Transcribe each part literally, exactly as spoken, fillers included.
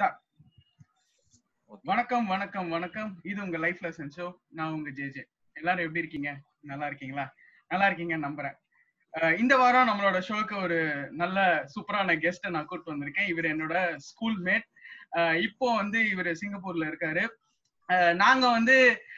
Start. வணக்கம் வணக்கம் வணக்கம். இது உங்க லைஃப் லெசன் ஷோ. நான் உங்க ஜேஜே. எல்லாரும் எப்படி இருக்கீங்க? நல்லா இருக்கீங்களா? நல்லா இருக்கீங்கன்னு நம்புறேன். இந்த வாரம் நம்மளோட ஷோக்கு ஒரு நல்ல சூப்பரான கெஸ்ட்டை நான் கூப்பிட்டு வந்திருக்கேன். இவர் என்னோட ஸ்கூல் மேட். இப்போ வந்து இவர் சிங்கப்பூர்ல இருக்காரு. நாங்க வந்து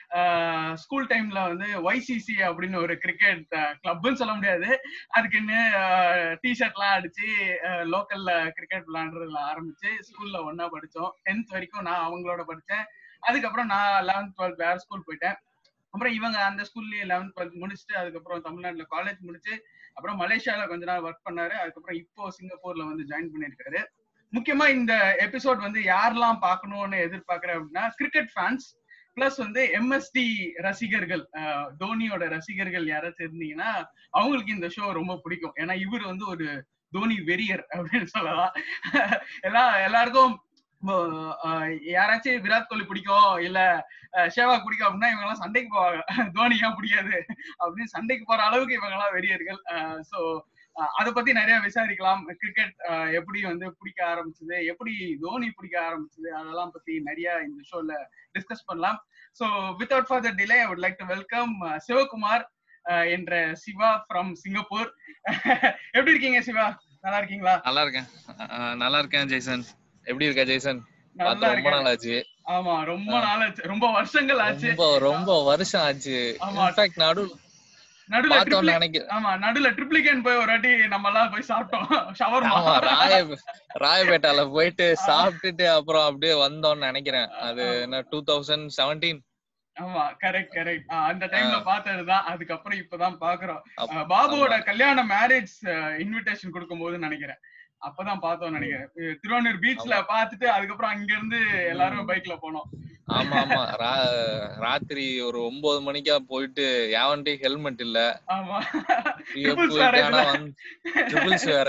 ஸ்கூல் டைம்ல வந்து ஒய்சிசி அப்படின்னு ஒரு கிரிக்கெட் கிளப்னு சொல்ல முடியாது, அதுக்குன்னு டிஷர்ட் எல்லாம் அடிச்சு லோக்கல்ல கிரிக்கெட் விளையாடுறதுல ஆரம்பிச்சு ஸ்கூல்ல ஒன்னா படிச்சோம். டென்த் வரைக்கும் நான் அவங்களோட படிச்சேன். அதுக்கப்புறம் நான் லெவன்த் டுவெல்த் வேற ஸ்கூல் போயிட்டேன். அப்புறம் இவங்க அந்த ஸ்கூல்லயே லெவன்த் டுவெல்த் முடிச்சுட்டு அதுக்கப்புறம் தமிழ்நாட்டுல காலேஜ் முடிச்சு அப்புறம் மலேசியால கொஞ்ச நாள் ஒர்க் பண்ணாரு. அதுக்கப்புறம் இப்போ சிங்கப்பூர்ல வந்து ஜாயின் பண்ணிருக்காரு. முக்கியமா இந்த எபிசோட் வந்து யாரெல்லாம் பார்க்கணும்னு எதிர்பார்க்கிறேன் அப்படின்னா, கிரிக்கெட் ஃபேன்ஸ் பிளஸ் வந்து எம்எஸ்டி ரசிகர்கள், தோனியோட ரசிகர்கள் யாராச்சும் இருந்தீங்கன்னா அவங்களுக்கு இந்த ஷோ ரொம்ப பிடிக்கும். ஏன்னா இவர் வந்து ஒரு தோனி வெறியர் அப்படின்னு சொல்லலாம். எல்லா எல்லாருக்கும் யாராச்சும் விராட் கோலி பிடிக்கும் இல்ல ஷேவாக் பிடிக்கும் அப்படின்னா இவங்க எல்லாம் சண்டைக்கு போவாங்க. தோனி ஏன் பிடிக்காது அப்படின்னு சண்டைக்கு போற அளவுக்கு இவங்க எல்லாம் வெறியர்கள். சோ அதை பத்தி நிறைய விசாரிக்கலாம். கிரிக்கெட் எப்படி வந்து பிடிக்க ஆரம்பிச்சது, எப்படி தோனி பிடிக்க ஆரம்பிச்சது, அதெல்லாம் பத்தி நிறைய இந்த ஷோல டிஸ்கஸ் பண்ணலாம். So without further delay I would like to welcome Sivakumar என்ற சிவா ஃப்ரம் சிங்கப்பூர். எப்படி இருக்கீங்க சிவா? நல்லா இருக்கீங்களா? நல்லா இருக்கேன் நல்லா இருக்கேன் ஜெய்சன். எப்படி இருக்க ஜெய்சன்? நல்லா ரொம்ப நாள் ஆச்சு. ஆமா, ரொம்ப நாள் ஆச்சு, ரொம்ப வருஷங்கள் ஆச்சு, ரொம்ப ரொம்ப வருஷம் ஆச்சு. இன்ஃபேக்ட் நடு நடுல ஆமா நடுல ட்ரிப்ளிகேன் போய் ஒரு வாட்டி நம்ம எல்லாம் போய் சாப்பிட்டோம். ஷவர்மா ராய ராயபேட்டால போயிட்டு சாப்பிட்டுட்டு அப்புறம் அப்படியே வந்தோம்னு நினைக்கிறேன். அது என்ன டூ தௌசண்ட் செவன்டீன். ஆமா கரெக்ட் கரெக்ட். அந்த டைம்ல பார்த்ததுதான். அதுக்கப்புறம் இப்பதான் பாக்குறோம். பாபுவோட கல்யாண மேரேஜ் இன்விடேஷன் கொடுக்கும் போது நினைக்கிறேன் அப்பதான் பார்த்தோம் நினைக்கிறேன். திருவாரூர் பீச்ல பாத்துட்டு அதுக்கப்புறம் அங்க இருந்து எல்லாரும் பைக்ல போனோம். ஆமா ஆமா ராத்திரி ஒரு ஒன்பது மணிக்கா போயிட்டு யாவன்டே ஹெல்மெட் இல்ல. ஆமா ட்ரிபிள்ஸ் வேற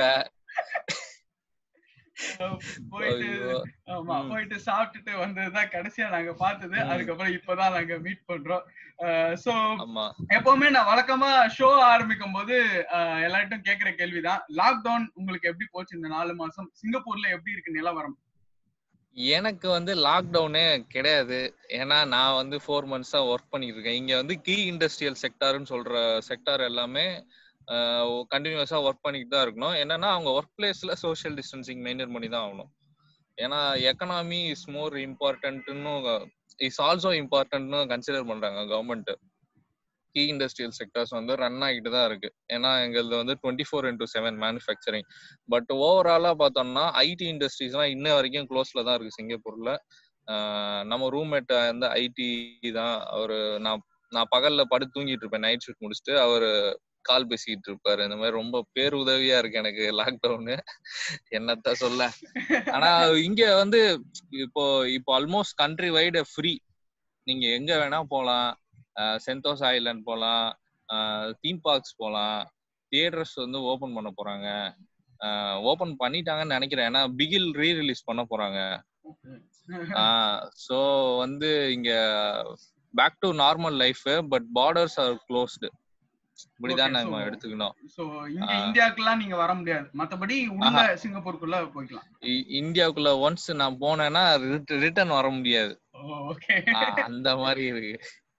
போயிட்டு ஆமா போயிட்டு சாப்பிட்டுட்டு வந்ததுதான் கடைசியா நாங்க பார்த்தது. அதுக்கப்புறம் இப்பதான் நாங்க மீட் பண்றோம். சோ எப்பவுமே நான் வழக்கமா ஷோ ஆரம்பிக்கும் போது எல்லார்ட்டும் கேக்குற கேள்விதான், லாக்டவுன் உங்களுக்கு எப்படி போச்சு இந்த நாலு மாசம்? சிங்கப்பூர்ல எப்படி இருக்கு நிலவரம்? எனக்கு வந்து லாக்டவுனே கிடையாது. ஏன்னா நான் வந்து ஃபோர் மந்த்ஸா ஒர்க் பண்ணிட்டு இருக்கேன். இங்க வந்து கீ இண்டஸ்ட்ரியல் செக்டார்னு சொல்ற செக்டார் எல்லாமே கண்டினியூஸா ஒர்க் பண்ணிட்டு தான் இருக்கணும். என்னன்னா அவங்க ஒர்க் பிளேஸ்ல சோஷியல் டிஸ்டன்சிங் மெயின்டைன் பண்ணி தான் ஆகணும். ஏன்னா எக்கனாமி இஸ் மோர் இம்பார்ட்டன்ட்னு இஸ் ஆல்சோ இம்பார்ட்டன்ட்னு கன்சிடர் பண்றாங்க கவர்மெண்ட். கீ இண்டஸ்ட்ரியல் செக்டர்ஸ் வந்து ரன் ஆகிட்டு தான் இருக்கு. ஏன்னா எங்களது வந்து twenty four into seven manufacturing. But ஓவராலா பார்த்தோம்னா ஐடி இண்டஸ்ட்ரீஸ்லாம் இன்ன வரைக்கும் க்ளோஸ்ல தான் இருக்கு சிங்கப்பூர்ல. நம்ம ரூம்மேட் வந்து ஐடி தான். அவரு நான் நான் பகல்ல படுத்து தூங்கிட்டு இருப்பேன் நைட் ஷிஃப்ட் முடிச்சுட்டு, அவரு கால் பேசிக்கிட்டு இருப்பாரு. இந்த மாதிரி ரொம்ப பேர் உதவியா இருக்கு எனக்கு லாக்டவுனு. என்னத்த சொல்ல. ஆனா இங்க வந்து இப்போ இப்போ ஆல்மோஸ்ட் கண்ட்ரி வைடு ஃப்ரீ. நீங்க எங்க வேணா போலாம். சென்டோஸ் ஐலாண்ட் போலாம், தீம் பார்க்ஸ் போலாம், தியேட்டர்ஸ் வந்து ஓபன் பண்ண போறாங்க. ஓபன் பண்ணிட்டாங்கன்னு நினைக்கிறேன். ஏன்னா பிகில் ரீ ரிலீஸ் பண்ண போறாங்க. சோ வந்து இங்க back to normal life. But borders are closed. இப்படிதான் நம்ம எடுத்துக்கணும். சோ இங்க இந்தியாக்குலாம் நீங்க வர முடியாது, மத்தபடி உள்ள சிங்கப்பூருக்குள்ள போய்க்கலாம். இந்தியாவுக்குள்ள ஒன்ஸ் நான் போனேன்னா ரிட்டர்ன் வர முடியாது. ஓகே, அந்த மாதிரி இருக்கு.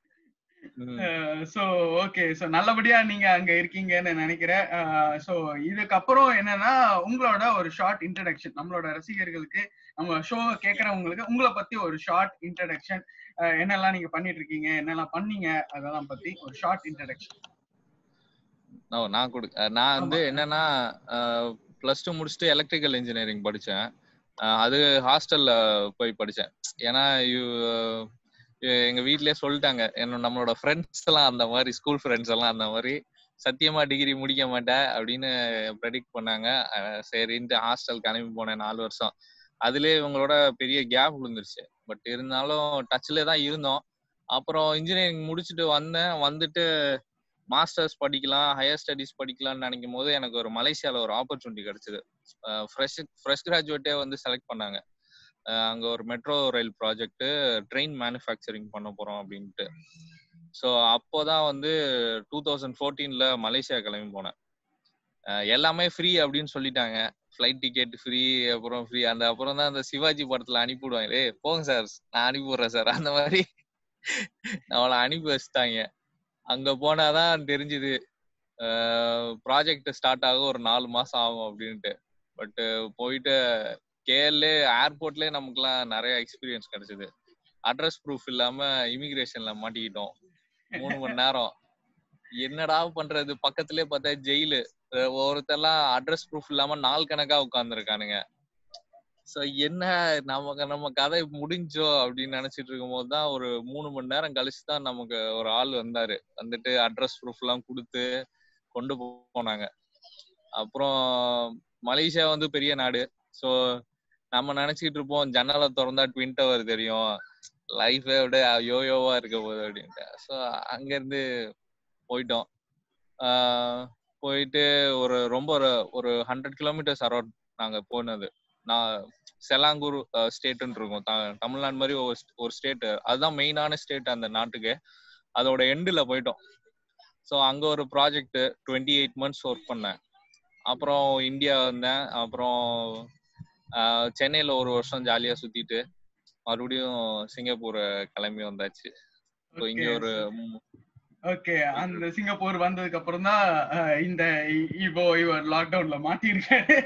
சோ ஓகே, சோ நல்லபடியா நீங்க அங்க இருக்கீங்கன்னு நினைக்கிறேன். சோ இதுக்கப்புறம் என்னன்னா உங்களோட ஒரு ஷார்ட் இன்ட்ரடக்ஷன் நம்மளோட ரசிகர்களுக்கு, நம்ம ஷோ கேட்கறவங்களுக்கு உங்களை பத்தி ஒரு ஷார்ட் இன்ட்ரடக்ஷன், என்னெல்லாம் நீங்க பண்ணிட்டு இருக்கீங்க, என்னெல்லாம் பண்ணீங்க, அதெல்லாம் பத்தி ஒரு ஷார்ட் இன்ட்ரடக்ஷன். நான் கொடு நான் வந்து என்னன்னா பிளஸ் டூ முடிச்சுட்டு எலக்ட்ரிக்கல் இன்ஜினியரிங் படிச்சேன். அது ஹாஸ்டல்ல போய் படிச்சேன். ஏன்னா எங்க வீட்லயே சொல்லிட்டாங்க, என்ன நம்மளோட ஃப்ரெண்ட்ஸ் எல்லாம் அந்த மாதிரி, ஸ்கூல் ஃப்ரெண்ட்ஸ் எல்லாம் அந்த மாதிரி சத்தியமா டிகிரி முடிக்க மாட்டேன் அப்படின்னு ப்ரெடிக்ட் பண்ணாங்க. சரின்ட்டு ஹாஸ்டல் கிளம்பி போனேன் நாலு வருஷம். அதுலயே இவங்களோட பெரிய கேப் விழுந்துருச்சு. பட் இருந்தாலும் டச்ல தான் இருந்தோம். அப்புறம் இன்ஜினியரிங் முடிச்சுட்டு வந்தேன். வந்துட்டு மாஸ்டர்ஸ் படிக்கலாம், ஹையர் ஸ்டடிஸ் படிக்கலாம்னு நினைக்கும் போது எனக்கு ஒரு மலேசியால ஒரு ஆப்பர்ச்சுனிட்டி கிடைச்சது. ஃப்ரெஷ் ஃப்ரெஷ் கிராஜுவேட்டே வந்து செலக்ட் பண்ணாங்க. அங்க ஒரு metro rail project train manufacturing பண்ண போறோம் அப்படின்ட்டு. ஸோ அப்போதான் வந்து டூ தௌசண்ட் ஃபோர்டீன்ல மலேசியா கிளம்பி போனேன். எல்லாமே ஃப்ரீ அப்படின்னு சொல்லிட்டாங்க. ஃபிளைட் டிக்கெட் ஃப்ரீ, அப்புறம் ஃப்ரீ. அந்த அப்புறம் தான் அந்த சிவாஜி படத்துல அனுப்பிவிடுவாங்க, ஏய் போங்க சார் நான் அனுப்பி விடுறேன் சார், அந்த மாதிரி நம்மளை அனுப்பி வச்சுட்டாங்க. அங்க போனாதான் தெரிஞ்சுது ப்ராஜெக்ட் ஸ்டார்ட் ஆக ஒரு நாலு மாசம் ஆகும் அப்படின்ட்டு. பட் போயிட்டு கேஎல்ஏ ஏர்போர்ட்லயே நமக்குலாம் நிறைய எக்ஸ்பீரியன்ஸ் கிடைச்சது. அட்ரஸ் ப்ரூஃப் இல்லாம இமிகிரேஷன்ல மாட்டிக்கிட்டோம் மூணு மணி நேரம். என்னடா பண்றது, பக்கத்துலயே பார்த்தா ஜெயிலு. ஒருத்தெல்லாம் அட்ரஸ் ப்ரூஃப் இல்லாம நாள் கணக்கா உட்கார்ந்துருக்கானுங்க. சோ என்ன நமக்கு நம்ம கதை முடிஞ்சோ அப்படின்னு நினைச்சிட்டு இருக்கும் போதுதான் ஒரு மூணு மணி நேரம் கழிச்சுதான் நமக்கு ஒரு ஆள் வந்தாரு. வந்துட்டு அட்ரஸ் ப்ரூஃப் எல்லாம் கொடுத்து கொண்டு போனாங்க. அப்புறம் மலேசியா வந்து பெரிய நாடு. ஸோ நம்ம நினைச்சிட்டு இருப்போம் ஜன்னலை திறந்தா ட்வின் டவர் தெரியும், லைஃபே விட யோயோவா இருக்க போகுது அப்படின்ட்டு. ஸோ அங்க இருந்து போயிட்டோம். ஆஹ் போயிட்டு ஒரு ரொம்ப ஒரு ஒரு ஹண்ட்ரட் கிலோமீட்டர்ஸ் அரௌண்ட் நாங்க போனது. நான் செலாங்கூர் ஸ்டேட்டுன்னு இருக்கும், தமிழ்நாடு மாதிரி ஒரு ஒரு ஸ்டேட், அதுதான் மெயினான ஸ்டேட் அந்த நாட்டுக்கு. அதோட எண்டுல போயிட்டோம். ஸோ அங்க ஒரு project twenty eight months work பண்ணேன். அப்புறம் இந்தியா வந்தேன். அப்புறம் சென்னையில ஒரு வருஷம் ஜாலியா சுத்திட்டு மறுபடியும் சிங்கப்பூர் கிளம்பி வந்தாச்சு. ஸோ இங்க ஒரு ஓகே, அந்த சிங்கப்பூர் வந்ததுக்கு அப்புறம் தான் இந்த இப்போ இவர் லாக்டவுன்ல மாட்டிருக்காரு.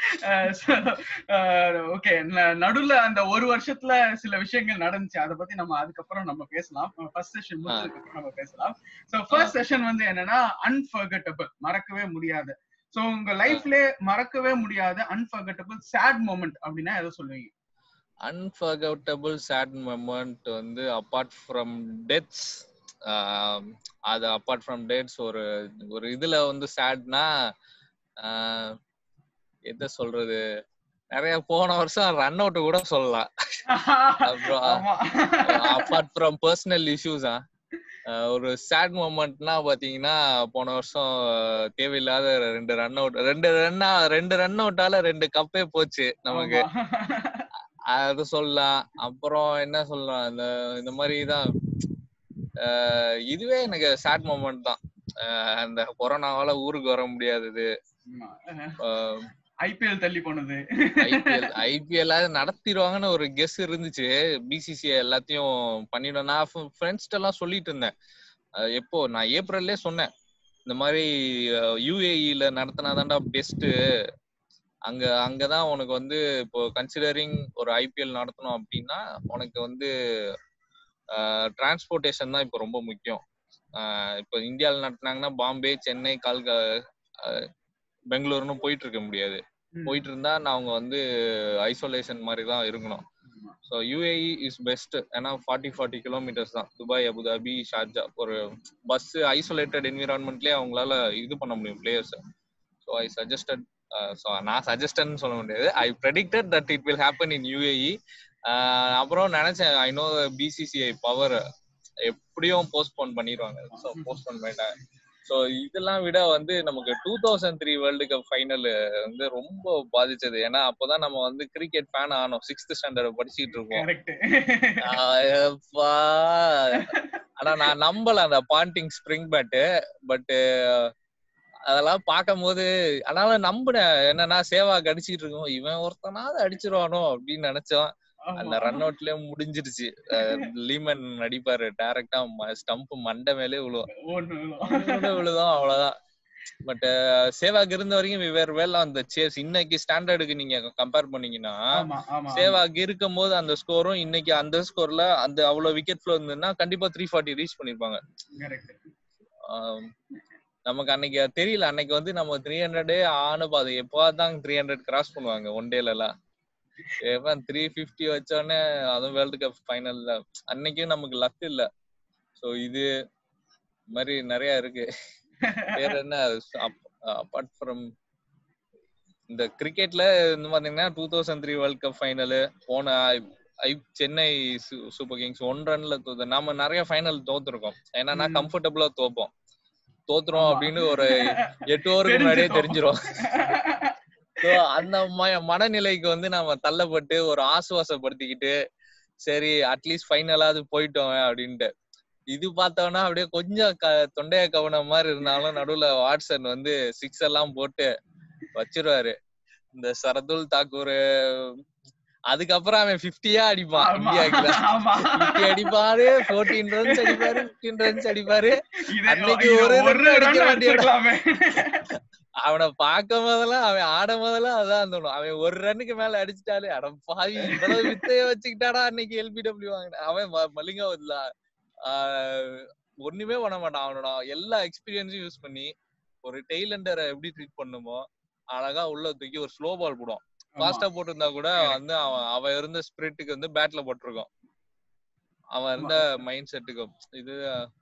ஓகே, நடுவுல அந்த ஒரு வருஷத்துல சில விஷயங்கள் நடந்துச்சு, அதை பத்தி நம்ம அதுக்கப்புறம் நம்ம பேசலாம். ஃபர்ஸ்ட் செஷன் முடிச்சதுக்கு அப்புறம் நம்ம பேசலாம். சோ ஃபர்ஸ்ட் செஷன் வந்து என்னன்னா அன்ஃபர்கட்டபிள், மறக்கவே முடியாது. சோ உங்க லைஃப்ல மறக்கவே முடியாத அன்ஃபர்கட்டபிள் சேட் மொமெண்ட் அப்படின்னா எதை சொல்லுவீங்க? அன்ஃபர்கட்டபிள் சேட் மொமெண்ட் வந்து அபார்ட் ஃப்ரம் டெத்ஸ், அது அப்பார்ட் ஃப்ரம் டேட்ஸ் ஒரு ஒரு இதுல வந்து சேட்னா எத சொல்றது, நிறைய போன வருஷம் ரன் அவுட் கூட சொல்லலாம். அப்புறம் அப்பார்ட் ஃப்ரம் பர்சனல் இஷ்யூஸா ஒரு சேட் மொமெண்ட்னா பாத்தீங்கன்னா, போன வருஷம் தேவையில்லாத ரெண்டு ரன் அவுட் ரெண்டு ரன்னா ரெண்டு ரன் அவுட்டால ரெண்டு கப்பே போச்சு நமக்கு, அது சொல்லலாம். அப்புறம் என்ன சொல்லலாம், இந்த இந்த மாதிரிதான் இதுவே எனக்கு சேட் மொமெண்ட் தான். அந்த கொரோனாவால ஊருக்கு வர முடியாதது, ஐபிஎல் தள்ளி போனது, ஐபிஎல் ஐபிஎல் நடத்திடுவாங்கன்னு ஒரு கெஸ் இருந்துச்சு, பிசிசிஐ எல்லாத்தையும் பண்ணிடும். நான் ஃப்ரெண்ட்ஸ்ட எல்லாம் சொல்லிட்டு இருந்தேன். எப்போ நான் ஏப்ரல்லே சொன்னேன், இந்த மாதிரி யூஏஇல நடத்தினாதான்டா பெஸ்ட், அங்க அங்கதான் உனக்கு வந்து இப்போ கன்சிடரிங் ஒரு ஐபிஎல் நடத்தணும் அப்படின்னா உனக்கு வந்து டிரான்ஸ்போர்டேஷன் தான் இப்போ ரொம்ப முக்கியம். இப்போ இந்தியாவில் நடத்தினாங்கன்னா பாம்பே, சென்னை, கல்கா பெங்களூர்னு போயிட்டு இருக்க முடியாது. போயிட்டு இருந்தா அவங்க வந்து ஐசோலேஷன் மாதிரி தான் இருக்கணும். So UAE is best. ஏன்னா ஃபார்ட்டி ஃபார்ட்டி கிலோமீட்டர்ஸ் தான், துபாய், அபுதாபி, ஷார்ஜா. ஒரு பஸ் ஐசோலேட்டட் என்விரான்மெண்ட்லேயே அவங்களால இது பண்ண முடியும் players. So I suggested, so நான் சஜஸ்டட்னு சொல்ல முடியாது, I predicted that it will happen in UAE. அப்புறம் நினைச்சேன், ஐ நோ பிசிசிஐ பவர், எப்படியும் போஸ்ட்போன் பண்ணிடுவாங்க. ஸோ போஸ்ட்போன் பண்ணிட்டாங்க. ஸோ இதெல்லாம் விட வந்து நமக்கு two thousand three world cup final வந்து ரொம்ப பாதிச்சது. ஏன்னா அப்போதான் நம்ம வந்து கிரிக்கெட் ஃபேன் ஆனோம், சிக்ஸ்த் ஸ்டாண்டர்ட் படிச்சுட்டு இருக்கோம். ஆனா நான் நம்பல அந்த பாண்டிங் ஸ்ப்ரிங் பேட்டு, பட் அதெல்லாம் பார்க்கும் போது ஆனாலும் நம்பினேன். என்னன்னா சேவாக் அடிச்சுட்டு இருக்கோம், இவன் ஒருத்தனாவது அடிச்சிருவானோ அப்படின்னு நினைச்சோம். அந்த ரன் அவுட்லயே முடிஞ்சிருச்சு. லீமன் அடிப்பாரு டைரக்டா, ஸ்டம்ப் மண்டை மேலே விழுவோம் விழுதும் அவ்வளவுதான். பட் சேவாக் இருந்த வரைக்கும் வேற வேலை அந்த சேஸ். இன்னைக்கு ஸ்டாண்டர்டுக்கு நீங்க கம்பேர் பண்ணீங்கன்னா, சேவாக் இருக்கும் போது அந்த ஸ்கோரும் இன்னைக்கு அந்த ஸ்கோர்ல அந்த அவ்வளவு விக்கெட் ஃப்ளோ இருந்ததுன்னா கண்டிப்பா த்ரீ ஃபார்ட்டி ரீச் பண்ணிருப்பாங்க. நமக்கு அன்னைக்கு தெரியல, அன்னைக்கு வந்து நம்ம த்ரீ ஹண்ட்ரடே ஆனு பாது எப்போதான் த்ரீ ஹண்ட்ரட் கிராஸ் பண்ணுவாங்க ஒன் டேல எல்லாம். த்ரீ பிப்டி வச்சோடனே அதுவும் வேர்ல்டு கப் ஃபைனல்ல அன்னைக்கும் நமக்கு லக் இல்ல. சோ இது மாதிரி நிறைய இருக்கு. வேற என்ன அப்பார்ட் ஃப்ரம் இந்த கிரிக்கெட்ல இந்த பாத்தீங்கன்னா two thousand three world cup final போன ஐ சென்னை சூப்பர் கிங்ஸ் ஒன் ரன்ல தோத்து. நாம நிறைய ஃபைனல் தோத்துருக்கோம். ஏன்னா கம்ஃபர்டபுளா தோப்போம், தோத்துறோம் அப்படின்னு ஒரு எட்டு ஓவருக்கு முன்னாடியே தெரிஞ்சிரும். அந்த மனநிலைக்கு வந்து நாம தள்ளப்பட்டு ஒரு ஆசுவாசப்படுத்திக்கிட்டு சரி அட்லீஸ்ட் ஃபைனலாவது போயிட்டோம் அப்படின்ட்டு. இது பார்த்தோம்னா அப்படியே கொஞ்சம் க தொண்டைய கவனம் மாதிரி இருந்தாலும் நடுவுல வாட்சன் வந்து சிக்ஸ் எல்லாம் போட்டு வச்சிருவாரு. இந்த சரதுல் தாக்கூர் அதுக்கப்புறம் அவன் பிப்டியா அடிப்பான் இந்தியாவுக்கு பிப்டி அடிப்பாரு, பதினான்கு ரன்ஸ் அடிப்பாரு, பதினைந்து ரன்ஸ் அடிப்பாரு. அன்னைக்கு ஒரு ரன் அடிக்க வேண்டிய அவனை பார்க்கும் போதெல்லாம் அவன் ஆடும் போதெல்லாம் அதான் தோணும். அவன் ஒரு ரன்னுக்கு மேல அடிச்சுட்டாலே அட பாவி இவ்வளவு வித்தைய வச்சுக்கிட்டாடா அன்னைக்கு எல்பிடபிள்யூ வாங்கின. அவன் மல்லிகா இல்ல ஒண்ணுமே பண்ண மாட்டான். அவனோட எல்லா எக்ஸ்பீரியன்ஸும் யூஸ் பண்ணி ஒரு டெய்லண்டரை எப்படி ட்ரீட் பண்ணுமோ அழகா உள்ள தூக்கி ஒரு ஸ்லோ பால் போடுவான். ஃபாஸ்டா போட்டிருந்தா கூட வந்து அவன் அவன் இருந்த ஸ்பிரிட்டுக்கு வந்து பேட்ல போட்டிருக்கான். அவன் இருந்த மைண்ட் செட்டுக்கும் இது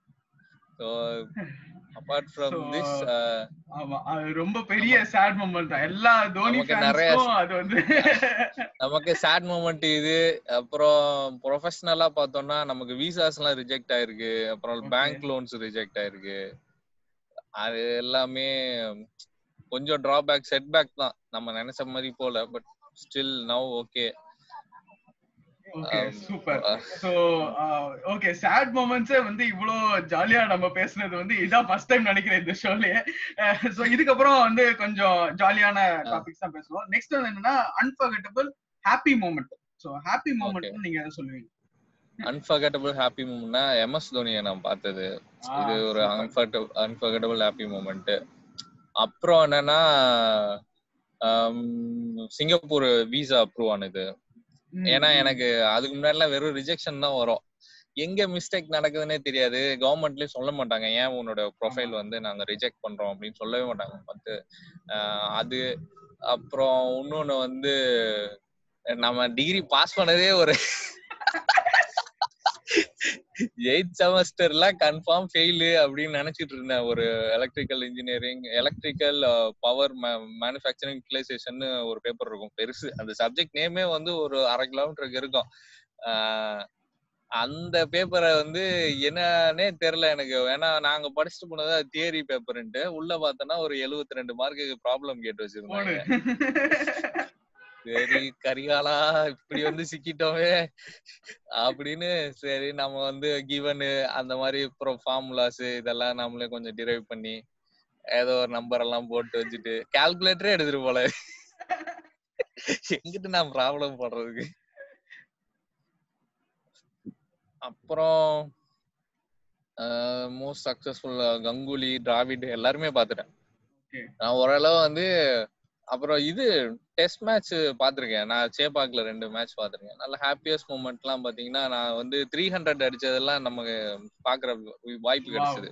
அபார்ட் ஃப்ரம் திஸ் ஆமா அது ரொம்ப பெரிய சேட் மொமெண்ட் எல்லா தோனி ஃபேன்ஸ்க்கும். அது வந்து நமக்கு சேட் மொமெண்ட் இது. அப்புறம் ப்ரொஃபஷனலா பார்த்தோம்னா நமக்கு விசாஸ் எல்லாம் ரிஜெக்ட் ஆயிருக்கு, அப்புறம் பேங்க் லோன்ஸ் ரிஜெக்ட் ஆயிருக்கு. அது எல்லாமே கொஞ்சம் டிராபேக் செட் பேக் தான், நம்ம நினைச்ச மாதிரி போல. But still now okay. Okay super. So okay sad மொமெண்ட்ஸே வந்து இவ்ளோ ஜாலியா நம்ம பேசுனது வந்து இதான் ஃபர்ஸ்ட் டைம் நினைக்கிறேன் இந்த ஷோலயே. சோ இதுக்கு அப்புறம் வந்து கொஞ்சம் ஜாலியான டாபிக்ஸ் தான் பேசுவோம். நெக்ஸ்ட் வந்து என்னன்னா unforgettable happy moment. So happy moment நீங்க எதை சொல்லுவீங்க? அன்ஃபர்கெட்டபிள் ஹாப்பி மொமெண்ட்னா எம்எஸ் தோனியை நான் பார்த்தது. இது ஒரு அன்ஃபர்கெட்டபிள் ஹாப்பி மொமெண்ட். அப்புறம் என்னன்னா சிங்கப்பூர் விசா அப்ரூவ் ஆனது. ஏன்னா எனக்கு அதுக்கு முன்னாடிலாம் வெறும் ரிஜெக்ஷன் தான் வரும், எங்க மிஸ்டேக் நடக்குதுன்னே தெரியாது. கவர்மெண்ட்லயும் சொல்ல மாட்டாங்க ஏன் உன்னோட ப்ரொஃபைல் வந்து நாங்க ரிஜெக்ட் பண்றோம் அப்படின்னு சொல்லவே மாட்டாங்க வந்து அது. அப்புறம் இன்னொன்னு வந்து நம்ம டிகிரி பாஸ் பண்ணதே ஒரு எயிட் செமஸ்டர்ல கன்ஃபார்ம் ஃபெயிலு அப்படின்னு நினைச்சிட்டு இருந்தேன். ஒரு electrical engineering electrical power manufacturing utilisation ஒரு பேப்பர் இருக்கும் பெருசு. அந்த சப்ஜெக்ட் நேமே வந்து ஒரு அரை கிலோமீட்டருக்கு இருக்கும். அந்த பேப்பரை வந்து என்னன்னே தெரியல எனக்கு. ஏன்னா நாங்க படிச்சுட்டு போனது தியரி பேப்பர்ன்ட்டு உள்ள பார்த்தோன்னா ஒரு எழுபத்தி ரெண்டு மார்க்குக்கு ப்ராப்ளம் கேட்டு வச்சிருந்தாங்க. சரி கரிகாலா இப்படி வந்து சிக்கிட்டோமே அப்படின்னு சரி நம்ம வந்து கிவனு அந்த மாதிரி அப்புறம் ஃபார்முலாஸ் இதெல்லாம் நம்மளே கொஞ்சம் டிரைவ் பண்ணி ஏதோ ஒரு நம்பர் எல்லாம் போட்டு வச்சுட்டு கால்குலேட்டரே எடுத்துட்டு போல எங்கிட்டு நான் ப்ராப்ளம் பண்றதுக்கு. அப்புறம் மோஸ்ட் சக்சஸ்ஃபுல் கங்குலி டிராவிட் எல்லாருமே பாத்துட்டேன் நான் ஓரளவு வந்து. அப்புறம் இது டெஸ்ட் மேட்ச் பாத்திருக்கேன் நான், சேப்பாக்ல ரெண்டு மேட்ச் பாத்திருக்கேன். நல்ல ஹாப்பியஸ்ட் மூமெண்ட் எல்லாம் பாத்தீங்கன்னா நான் வந்து த்ரீ ஹண்ட்ரட் அடிச்சதெல்லாம் நமக்கு பாக்குற வாய்ப்பு கிடைச்சது.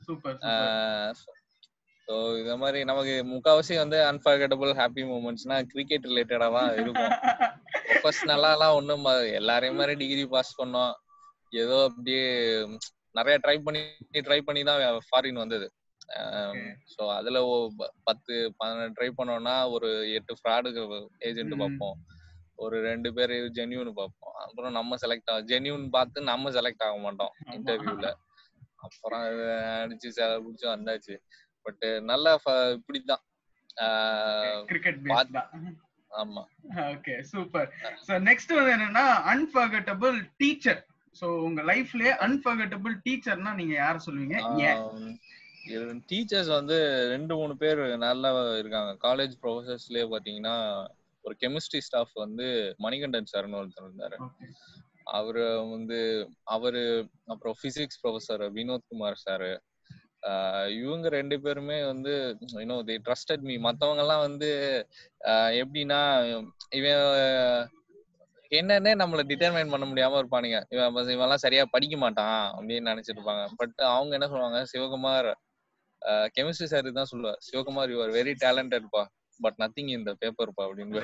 ஸோ இந்த மாதிரி நமக்கு முக்கால்வாசி வந்து அன்ஃபர்கெட்டபிள் ஹாப்பி மூமெண்ட்ஸ்னா கிரிக்கெட் ரிலேட்டடா தான் இருக்கும். ப்ரொஃபஷனலாலாம் ஒன்றும் எல்லாரையும் மாதிரி டிகிரி பாஸ் பண்ணோம், ஏதோ அப்படியே நிறைய ட்ரை பண்ணி ட்ரை பண்ணி தான் ஃபாரின் வந்தது. ஸோ அதுல பத்து பதினெட்டு ட்ரை பண்ணோம்னா ஒரு எட்டு ஃப்ராடுக்கு ஏஜென்ட் பார்ப்போம், ஒரு ரெண்டு பேர் ஜென்யூன் பார்ப்போம். அப்புறம் நம்ம செலக்ட் ஆகும், ஜென்யூன் பார்த்து நம்ம செலக்ட் ஆக மாட்டோம் இன்டர்வியூல. அப்புறம் அடிச்சு சேலை பிடிச்சி வந்தாச்சு. பட் நல்லா இப்படிதான் கிரிக்கெட். ஆமா ஓகே சூப்பர். சோ நெக்ஸ்ட் வந்து என்னன்னா அன்ஃபர்கெட்டபிள் டீச்சர். சோ உங்க லைஃப்லயே அன்ஃபர்கெட்டபிள் டீச்சர்னா நீங்க யார சொல்லுவீங்க? டீச்சர்ஸ் வந்து ரெண்டு மூணு பேர் நல்லா இருக்காங்க. காலேஜ் ப்ரொஃபசர்ஸ்லயே பாத்தீங்கன்னா ஒரு கெமிஸ்ட்ரி ஸ்டாஃப் வந்து மணிகண்டன் சார்னு ஒருத்தர் இருந்தாரு. அவரு வந்து அவரு அப்புறம் பிசிக்ஸ் ப்ரொஃபசர் வினோத்குமார் சாரு, இவங்க ரெண்டு பேருமே வந்து யூனோ தே ட்ரஸ்டட் மீ. மத்தவங்க எல்லாம் வந்து எப்படின்னா இவன் என்னன்னே நம்மள டிட்டர்மைன் பண்ண முடியாம இருப்பானுங்க. இவன் இவெல்லாம் சரியா படிக்க மாட்டான் அப்படின்னு நினைச்சிட்டு இருப்பாங்க. பட் அவங்க என்ன சொல்லுவாங்க, சிவகுமார் கெமிஸ்ட்ரி சார் தான் சொல்லுவார், சிவகுமார் யூ ஆர் வெரி டேலண்டட்பா பட் நத்திங் இன் த பேப்பர்ப்பா அப்படின்னு.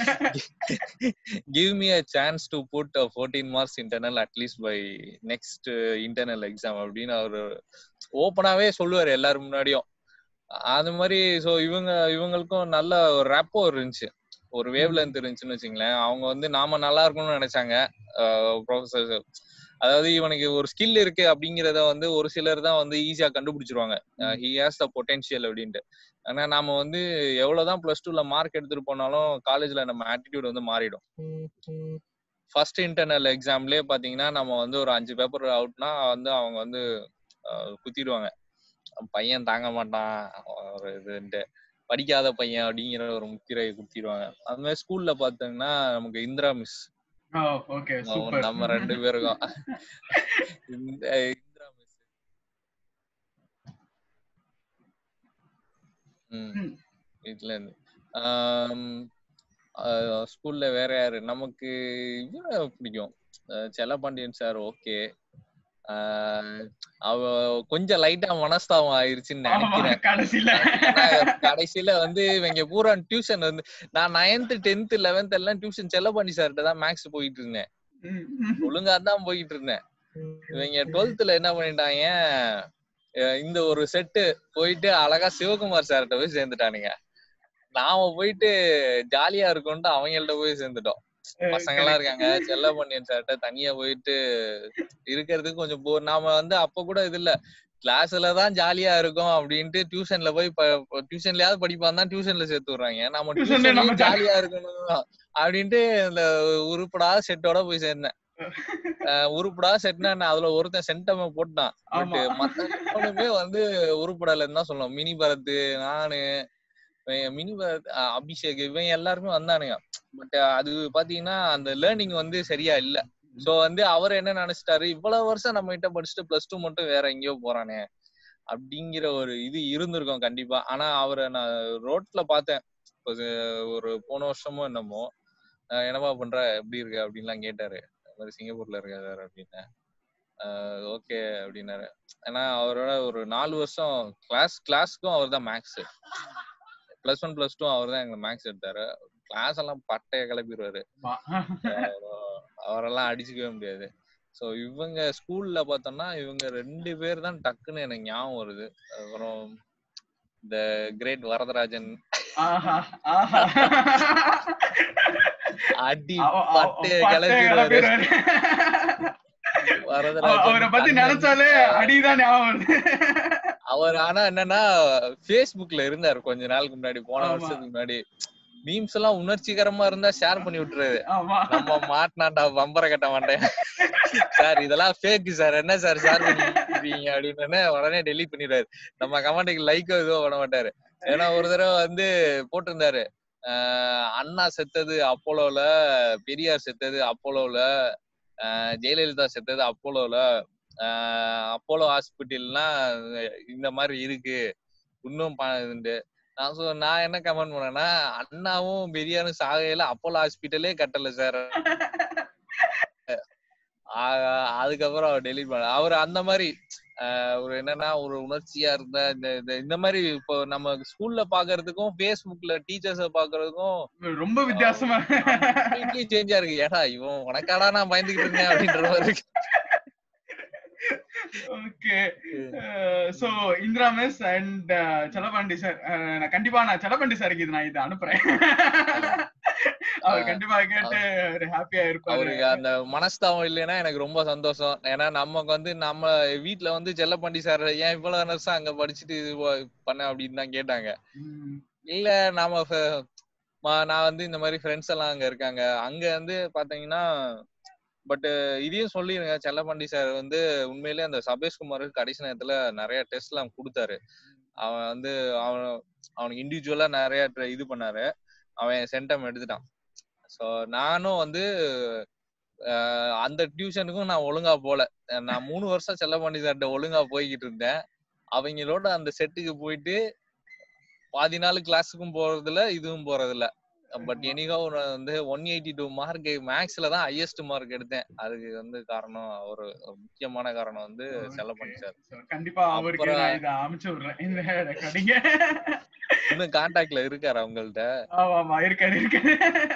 Give me a chance to put fourteen marks internal at least by next internal exam அப்படின்னு அவர் ஓப்பனாவே சொல்லுவாரு எல்லாரும் முன்னாடியும். அது மாதிரி ஸோ இவங்க இவங்களுக்கும் நல்ல ஒரு ரேப்போ இருந்துச்சு, ஒரு வேவ் லென்த் இருந்துச்சுன்னு வச்சுங்களேன். அவங்க வந்து நாம நல்லா இருக்கணும்னு நினைச்சாங்க ப்ரொஃபசர். அதாவது இவனுக்கு ஒரு ஸ்கில் இருக்கு அப்படிங்கிறத வந்து ஒரு சிலர் தான் வந்து ஈஸியா கண்டுபிடிச்சிருவாங்க, ஹி ஹேஸ் த பொட்டன்ஷியல் அப்படின்ட்டு. ஆனா நாம வந்து எவ்வளவுதான் பிளஸ் டூல மார்க் எடுத்துட்டு போனாலும் காலேஜ்ல நம்ம ஆட்டிடியூட் வந்து மாறிடும். ஃபர்ஸ்ட் இன்டர்னல் எக்ஸாம்லயே பாத்தீங்கன்னா நம்ம வந்து ஒரு அஞ்சு பேப்பர் அவுட்னா வந்து அவங்க வந்து குத்திடுவாங்க, பையன் தாங்க மாட்டான் ஒரு இதுன்ட்டு. படிக்காத பையன் அப்படிங்கிற ஒரு முத்திரையை குத்திடுவாங்க. அது மாதிரி ஸ்கூல்ல பாத்தீங்கன்னா நமக்கு இந்திரா மிஸ் ஓகே சூப்பர். நம்ம ரெண்டு பேருக்கும் இந்த இந்திரா மிஸ் ம் வீட்டுல இருந்து ஸ்கூல்ல வேற யாரு நமக்கு இவர பிடிக்கும், செல்லப்பாண்டியன் சார். ஓகே, அவ கொஞ்சம் லைட்டா மனஸ்தாபம் ஆயிருச்சுன்னு நினைக்கிறேன் கடைசியில. கடைசியில வந்து இவங்க பூரா டியூஷன் வந்து நான் நைன்த் டென்த் லெவன்த் எல்லாம் டியூஷன் செல்லப்பாண்டி சார்கிட்ட தான் மேக்ஸ் போயிட்டு இருந்தேன், ஒழுங்கா தான் போயிட்டு இருந்தேன். இவங்க டுவெல்த்ல என்ன பண்ணிட்டாங்க, இந்த ஒரு செட்டு போயிட்டு அழகா சிவகுமார் சார்கிட்ட போய் சேர்ந்துட்டானுங்க. நாம போயிட்டு ஜாலியா இருக்கோம்ட்டு அவங்கள்ட்ட போய் சேர்ந்துட்டோம். பசங்க எல்லாம் இருக்காங்க, செல்லப்பாண்டியன் சார்கிட்ட தனியா போயிட்டு இருக்கிறதுக்கு கொஞ்சம் போர். நாம வந்து அப்ப கூட இது இல்ல, கிளாஸ்ல தான் ஜாலியா இருக்கும் அப்படின்ட்டு டியூஷன்ல போய் டியூஷன்லயாவது படிப்பான் தான் டியூஷன்ல சேர்த்து விடுறாங்க. நம்ம டியூஷன்லயும் ஜாலியா இருக்கணும் அப்படின்ட்டு இந்த உருப்படா செட்டோட போய் சேர்ந்தேன். உருப்படா செட்னா அதுல ஒருத்தன் சென்டம போட்டான், பட் மத்த எவனுமே வந்து உருப்படலன்னு தான் சொல்லணும். மினி பரத், நானு, மினி பரத், அபிஷேக், இவன் எல்லாருமே வந்தானுங்க. பட் அது பாத்தீங்கன்னா அந்த லேர்னிங் வந்து சரியா இல்ல. சோ வந்து அவர் என்ன நினைச்சிட்டாரு, இவ்வளவு வருஷம் நம்ம கிட்ட படிச்சுட்டு பிளஸ் டூ மட்டும் வேற எங்கேயோ போறானே அப்படிங்கிற ஒரு இது இருந்திருக்கும் கண்டிப்பா. ஆனா அவரை நான் ரோட்ல பார்த்தேன் ஒரு போன வருஷமோ என்னமோ, என்னவா பண்ற எப்படி இருக்கு அப்படின்லாம் கேட்டாரு. மாதிரி சிங்கப்பூர்ல இருக்காரு அப்படின்னு. ஓகே அப்படின்னாரு. ஏன்னா அவரோட ஒரு நாலு வருஷம் கிளாஸ் கிளாஸ்க்கும் அவர் தான் maths, plus one plus two அவர் தான் எங்க மேக்ஸ் எடுத்தாரு. கிளாஸ் எல்லாம் பட்டைய கிளப்பிடுவாரு, அவரெல்லாம் அடிச்சுக்கவே முடியாது. சோ இவங்க ஸ்கூல்ல பார்த்தோம்னா இவங்க ரெண்டு பேர் தான் டக்குன்னு எனக்கு ஞாபகம் வருது. அப்புறம் இந்த கிரேட் வரதராஜன், அடி பட்டைய கிளப்பிடுவாரு. அவரை பத்தி நினைச்சாலே அடிதான் ஞாபகம். அவர் ஆனா என்னன்னா பேஸ்புக்ல இருந்தாரு கொஞ்ச நாளுக்கு முன்னாடி, போன வருஷத்துக்கு முன்னாடி. மீம்ஸ் எல்லாம் உணர்ச்சிகரமா இருந்தா ஷேர் பண்ணி விட்டுறாரு. நம்ம மாட்டினாண்டா பம்பர கட்ட மாட்டேன் சார், இதெல்லாம் ஃபேக் சார், என்ன சார் ஷேர் பண்ணிருக்கீங்க அப்படின்னு உடனே டெலீட் பண்ணிடுறாரு. நம்ம கமெண்ட்டுக்கு லைக் எதுவும் பண்ண மாட்டாரு. ஏன்னா ஒரு தடவை வந்து போட்டிருந்தாரு, ஆஹ் அண்ணா செத்தது அப்போலோல, பெரியார் செத்தது அப்போலோல, ஆஹ் ஜெயலலிதா செத்தது அப்போலோல, ஆஹ் அப்போலோ ஹாஸ்பிட்டல்னா இந்த மாதிரி இருக்கு இன்னும். நான் சொ நான் என்ன கமெண்ட் பண்ணேன்னா, அண்ணாவும் பெரியாரும் சாகையில அப்போலோ ஹாஸ்பிட்டலே கட்டல சார். அதுக்கப்புறம் அவர் டெலிட் பண்ண. அவர் அந்த மாதிரி ஒரு என்னன்னா ஒரு உணர்ச்சியா இருந்த இந்த இந்த மாதிரி இப்போ நம்ம ஸ்கூல்ல பாக்குறதுக்கும் பேஸ்புக்ல டீச்சர்ஸ பாக்குறதுக்கும் ரொம்ப வித்தியாசமா சேஞ்சா இருக்கு. ஏடா இவன் உனக்காடா நான் பயந்துகிட்டு இருந்தேன் அப்படின்ற மாதிரி இருக்கு. Okay, so Indira miss and Chellapandi sir, நான் கண்டிப்பா நான் செல்லப்பாண்டி சாருக்கு இது நான் இதை அனுப்புறேன். அவர் கண்டிப்பா கேட்டு ஹாப்பியா இருப்பாரு. அவருக்கு அந்த மனஸ்தாபம் இல்லைன்னா எனக்கு ரொம்ப சந்தோஷம். ஏன்னா நமக்கு வந்து நம்ம வீட்டுல வந்து செல்லப்பாண்டி சார் ஏன் இவ்வளவு வருஷம் அங்க படிச்சுட்டு இது பண்ண அப்படின்னு தான் கேட்டாங்க. இல்ல நாம நான் வந்து இந்த மாதிரி ஃப்ரெண்ட்ஸ் எல்லாம் அங்க இருக்காங்க. அங்க வந்து பாத்தீங்கன்னா பட் இதையும் சொல்லிருங்க, செல்லப்பாண்டி சார் வந்து உண்மையிலேயே அந்த சபேஷ்குமாருக்கு கடைசி நேரத்துல நிறைய டெஸ்ட் எல்லாம் கொடுத்தாரு. அவன் வந்து அவன் அவனுக்கு இண்டிவிஜுவலா நிறைய இது பண்ணாரு. அவன் சென்டம் எடுத்துட்டான். ஸோ நானும் வந்து அந்த டியூஷனுக்கும் நான் ஒழுங்கா போல. நான் மூணு வருஷம் செல்லப்பாண்டி சார்ட்ட ஒழுங்கா போய்கிட்டு இருந்தேன். அவங்களோட அந்த செட்டுக்கு போயிட்டு பாதி நாள் கிளாஸுக்கும் போறதில்ல, இதுவும் போறதில்ல. பட் எனிகோ வந்து ஒன் எயிட்டி டூ மார்க் மேக்ஸ்ல தான் ஹையஸ்ட் மார்க் எடுத்தேன். அதுக்கு வந்து காரணம் ஒரு முக்கியமான காரணம் வந்து செல்லப்பாண்டி சார். கண்டிப்பா அவருக்கு நான் இத அனுப்பிச்சு விடுறேன் இந்த ரெக்கார்டிங். இன்னும் கான்டாக்ட்ல இருக்காரு அவங்கள்ட்ட? ஆமா ஆமா இருக்காரு இருக்காரு.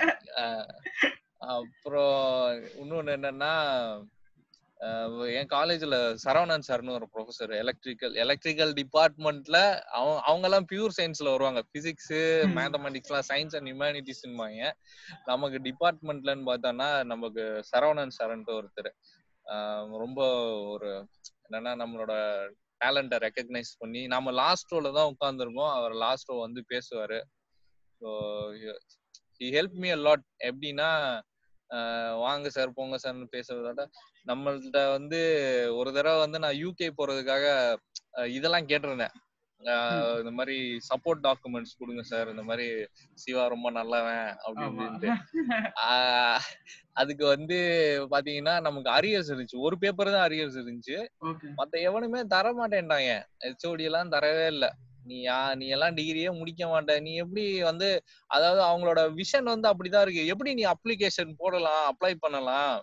அப்புறம் இன்னொன்னு என்னன்னா, என் காலேஜ்ல சரவணன் சார்னு ஒரு ப்ரொஃபசர், எலக்ட்ரிக்கல் எலக்ட்ரிக்கல் டிபார்ட்மெண்ட்ல அவங்க அவங்க எல்லாம் பியூர் சயின்ஸ்ல வருவாங்க. பிசிக்ஸ், மேத்தமெட்டிக்ஸ் எல்லாம் சயின்ஸ் அண்ட் ஹியூமானிட்டிஸ்ன்பாங்க. நமக்கு டிபார்ட்மெண்ட்லன்னு பார்த்தோம்னா நமக்கு சரவணன் சார்ன்ட்டு ஒருத்தர் ரொம்ப ஒரு என்னன்னா நம்மளோட டேலண்ட்டை ரெக்கக்னைஸ் பண்ணி, நம்ம லாஸ்ட் ரோல தான் உட்கார்ந்துருக்கோம், அவர் லாஸ்ட் ரோ வந்து பேசுவாரு. So he help me a lot. எப்படின்னா வாங்க சார் போங்க சார்னு பேசுறதோட நம்மள்கிட்ட வந்து ஒரு தடவை வந்து நான் யூகே போறதுக்காக இதெல்லாம் கேட்டிருந்தேன். இந்த மாதிரி சப்போர்ட் டாக்குமெண்ட்ஸ் கொடுங்க சார், இந்த மாதிரி சிவா ரொம்ப நல்லவன் அப்படி இப்படின்ட்டு. அதுக்கு வந்து பாத்தீங்கன்னா நமக்கு அரியர்ஸ் இருந்துச்சு, ஒரு பேப்பர் தான் அரியர்ஸ் இருந்துச்சு, மத்த எவனுமே தர மாட்டேன்டாங்க. ஹெச்ஓடி எல்லாம் தரவே இல்லை. நீ யா நீ எல்லாம் டிகிரியே முடிக்க மாட்ட, நீ எப்படி வந்து, அதாவது அவங்களோட விஷன் வந்து அப்படிதான் இருக்கு, எப்படி நீ அப்ளிகேஷன் போடலாம், அப்ளை பண்ணலாம்,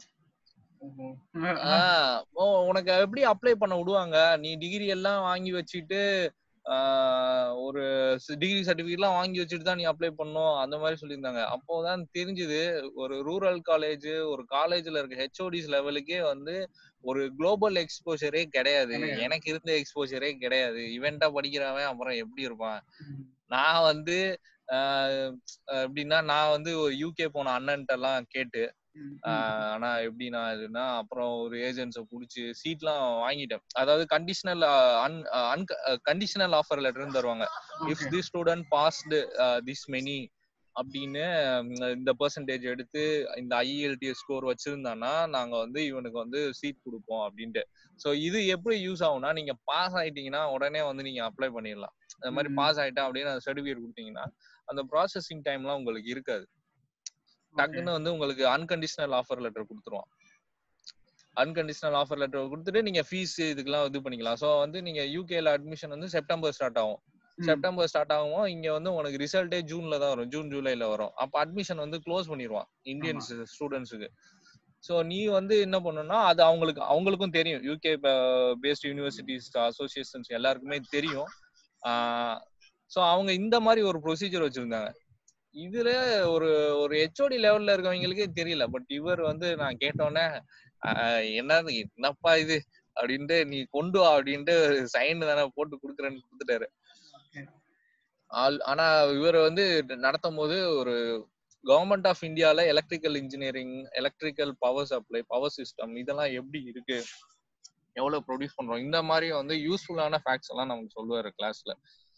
ஆஹ் உனக்கு எப்படி அப்ளை பண்ண விடுவாங்க, நீ டிகிரி எல்லாம் வாங்கி வச்சுட்டு ஆஹ் ஒரு டிகிரி சர்டிபிகேட் எல்லாம் வாங்கி வச்சுட்டு தான் நீ அப்ளை பண்ணும், அந்த மாதிரி சொல்லியிருந்தாங்க. அப்போதான் தெரிஞ்சுது ஒரு ரூரல் காலேஜ், ஒரு காலேஜ்ல இருக்க ஹெச்ஓடிஸ் லெவலுக்கே வந்து ஒரு குளோபல் எக்ஸ்போஷரே கிடையாது. எனக்கு இருந்த எக்ஸ்போஷரே கிடையாது. இவெண்டா படிக்கிறவன் அப்புறம் எப்படி இருப்பான். நான் வந்து ஆஹ் எப்படின்னா நான் வந்து யூகே போன அண்ணன்ட்ட எல்லாம் கேட்டு, ஆனா எப்படின்னா இதுன்னா அப்புறம் ஒரு ஏஜென்ட்ஸை புடிச்சு சீட்லாம் வாங்கிட்டேன். அதாவது கண்டிஷனல் அன் கண்டிஷனல் ஆஃபர் லெட்டர்னு தருவாங்க. If the student passed this many அப்படின்னு இந்த பெர்சன்டேஜ் எடுத்து இந்த ஐஇஎல்டிஎஸ் ஸ்கோர் வச்சிருந்தானா நாங்க வந்து இவனுக்கு வந்து சீட் கொடுப்போம் அப்படின்ட்டு. ஸோ இது எப்படி யூஸ் ஆகும்னா, நீங்க பாஸ் ஆயிட்டீங்கன்னா உடனே வந்து நீங்க அப்ளை பண்ணிடலாம். அந்த மாதிரி பாஸ் ஆயிட்டேன் அப்படின்னு அந்த சர்டிபிகேட் கொடுத்தீங்கன்னா அந்த ப்ராசஸிங் டைம்லாம் உங்களுக்கு இருக்காது. டக்குன்னு வந்து உங்களுக்கு அன்கண்டிஷனல் ஆஃபர் லெட்டர் கொடுத்துருவான். அன்கண்டிஷனல் ஆஃபர் லெட்டர் கொடுத்துட்டு நீங்க ஃபீஸ் இதுக்கெல்லாம் இது பண்ணிக்கலாம். ஸோ வந்து நீங்க யூகேல அட்மிஷன் வந்து செப்டம்பர் ஸ்டார்ட் ஆகும். செப்டம்பர் ஸ்டார்ட் ஆகும். இங்க வந்து உனக்கு ரிசல்ட்டே ஜூன்ல தான் வரும், ஜூன் ஜூலைல வரும். அப்ப அட்மிஷன் வந்து க்ளோஸ் பண்ணிடுவான் இந்தியன்ஸ் ஸ்டூடெண்ட்ஸுக்கு. ஸோ நீ வந்து என்ன பண்ணணும்னா, அது அவங்களுக்கு அவங்களுக்கும் தெரியும், யூகே பேஸ்ட் யூனிவர்சிட்டிஸ் அசோசியேஷன்ஸ் எல்லாருக்குமே தெரியும். ஸோ அவங்க இந்த மாதிரி ஒரு ப்ரொசீஜர் வச்சிருந்தாங்க. இதுல ஒரு ஒரு ஹெச்ஓடி லெவல்ல இருக்கவங்களுக்கே தெரியல. பட் இவர் வந்து நான் கேட்டோன்னே என்ன என்னப்பா இது அப்படின்ட்டு, நீ கொண்டு வா அப்படின்ட்டு சைன் தானே போட்டு குடுக்குறேன்னு கொடுத்துட்டாரு. ஆனா இவர் வந்து நடத்தும் போது ஒரு கவர்மெண்ட் ஆஃப் இந்தியால electrical engineering, electrical power supply, power system இதெல்லாம் எப்படி இருக்கு, எவ்வளவு ப்ரொடியூஸ் பண்றோம், இந்த மாதிரி வந்து யூஸ்ஃபுல்லான ஃபேக்ட்ஸ் எல்லாம் நமக்கு சொல்லுவாரு கிளாஸ்ல.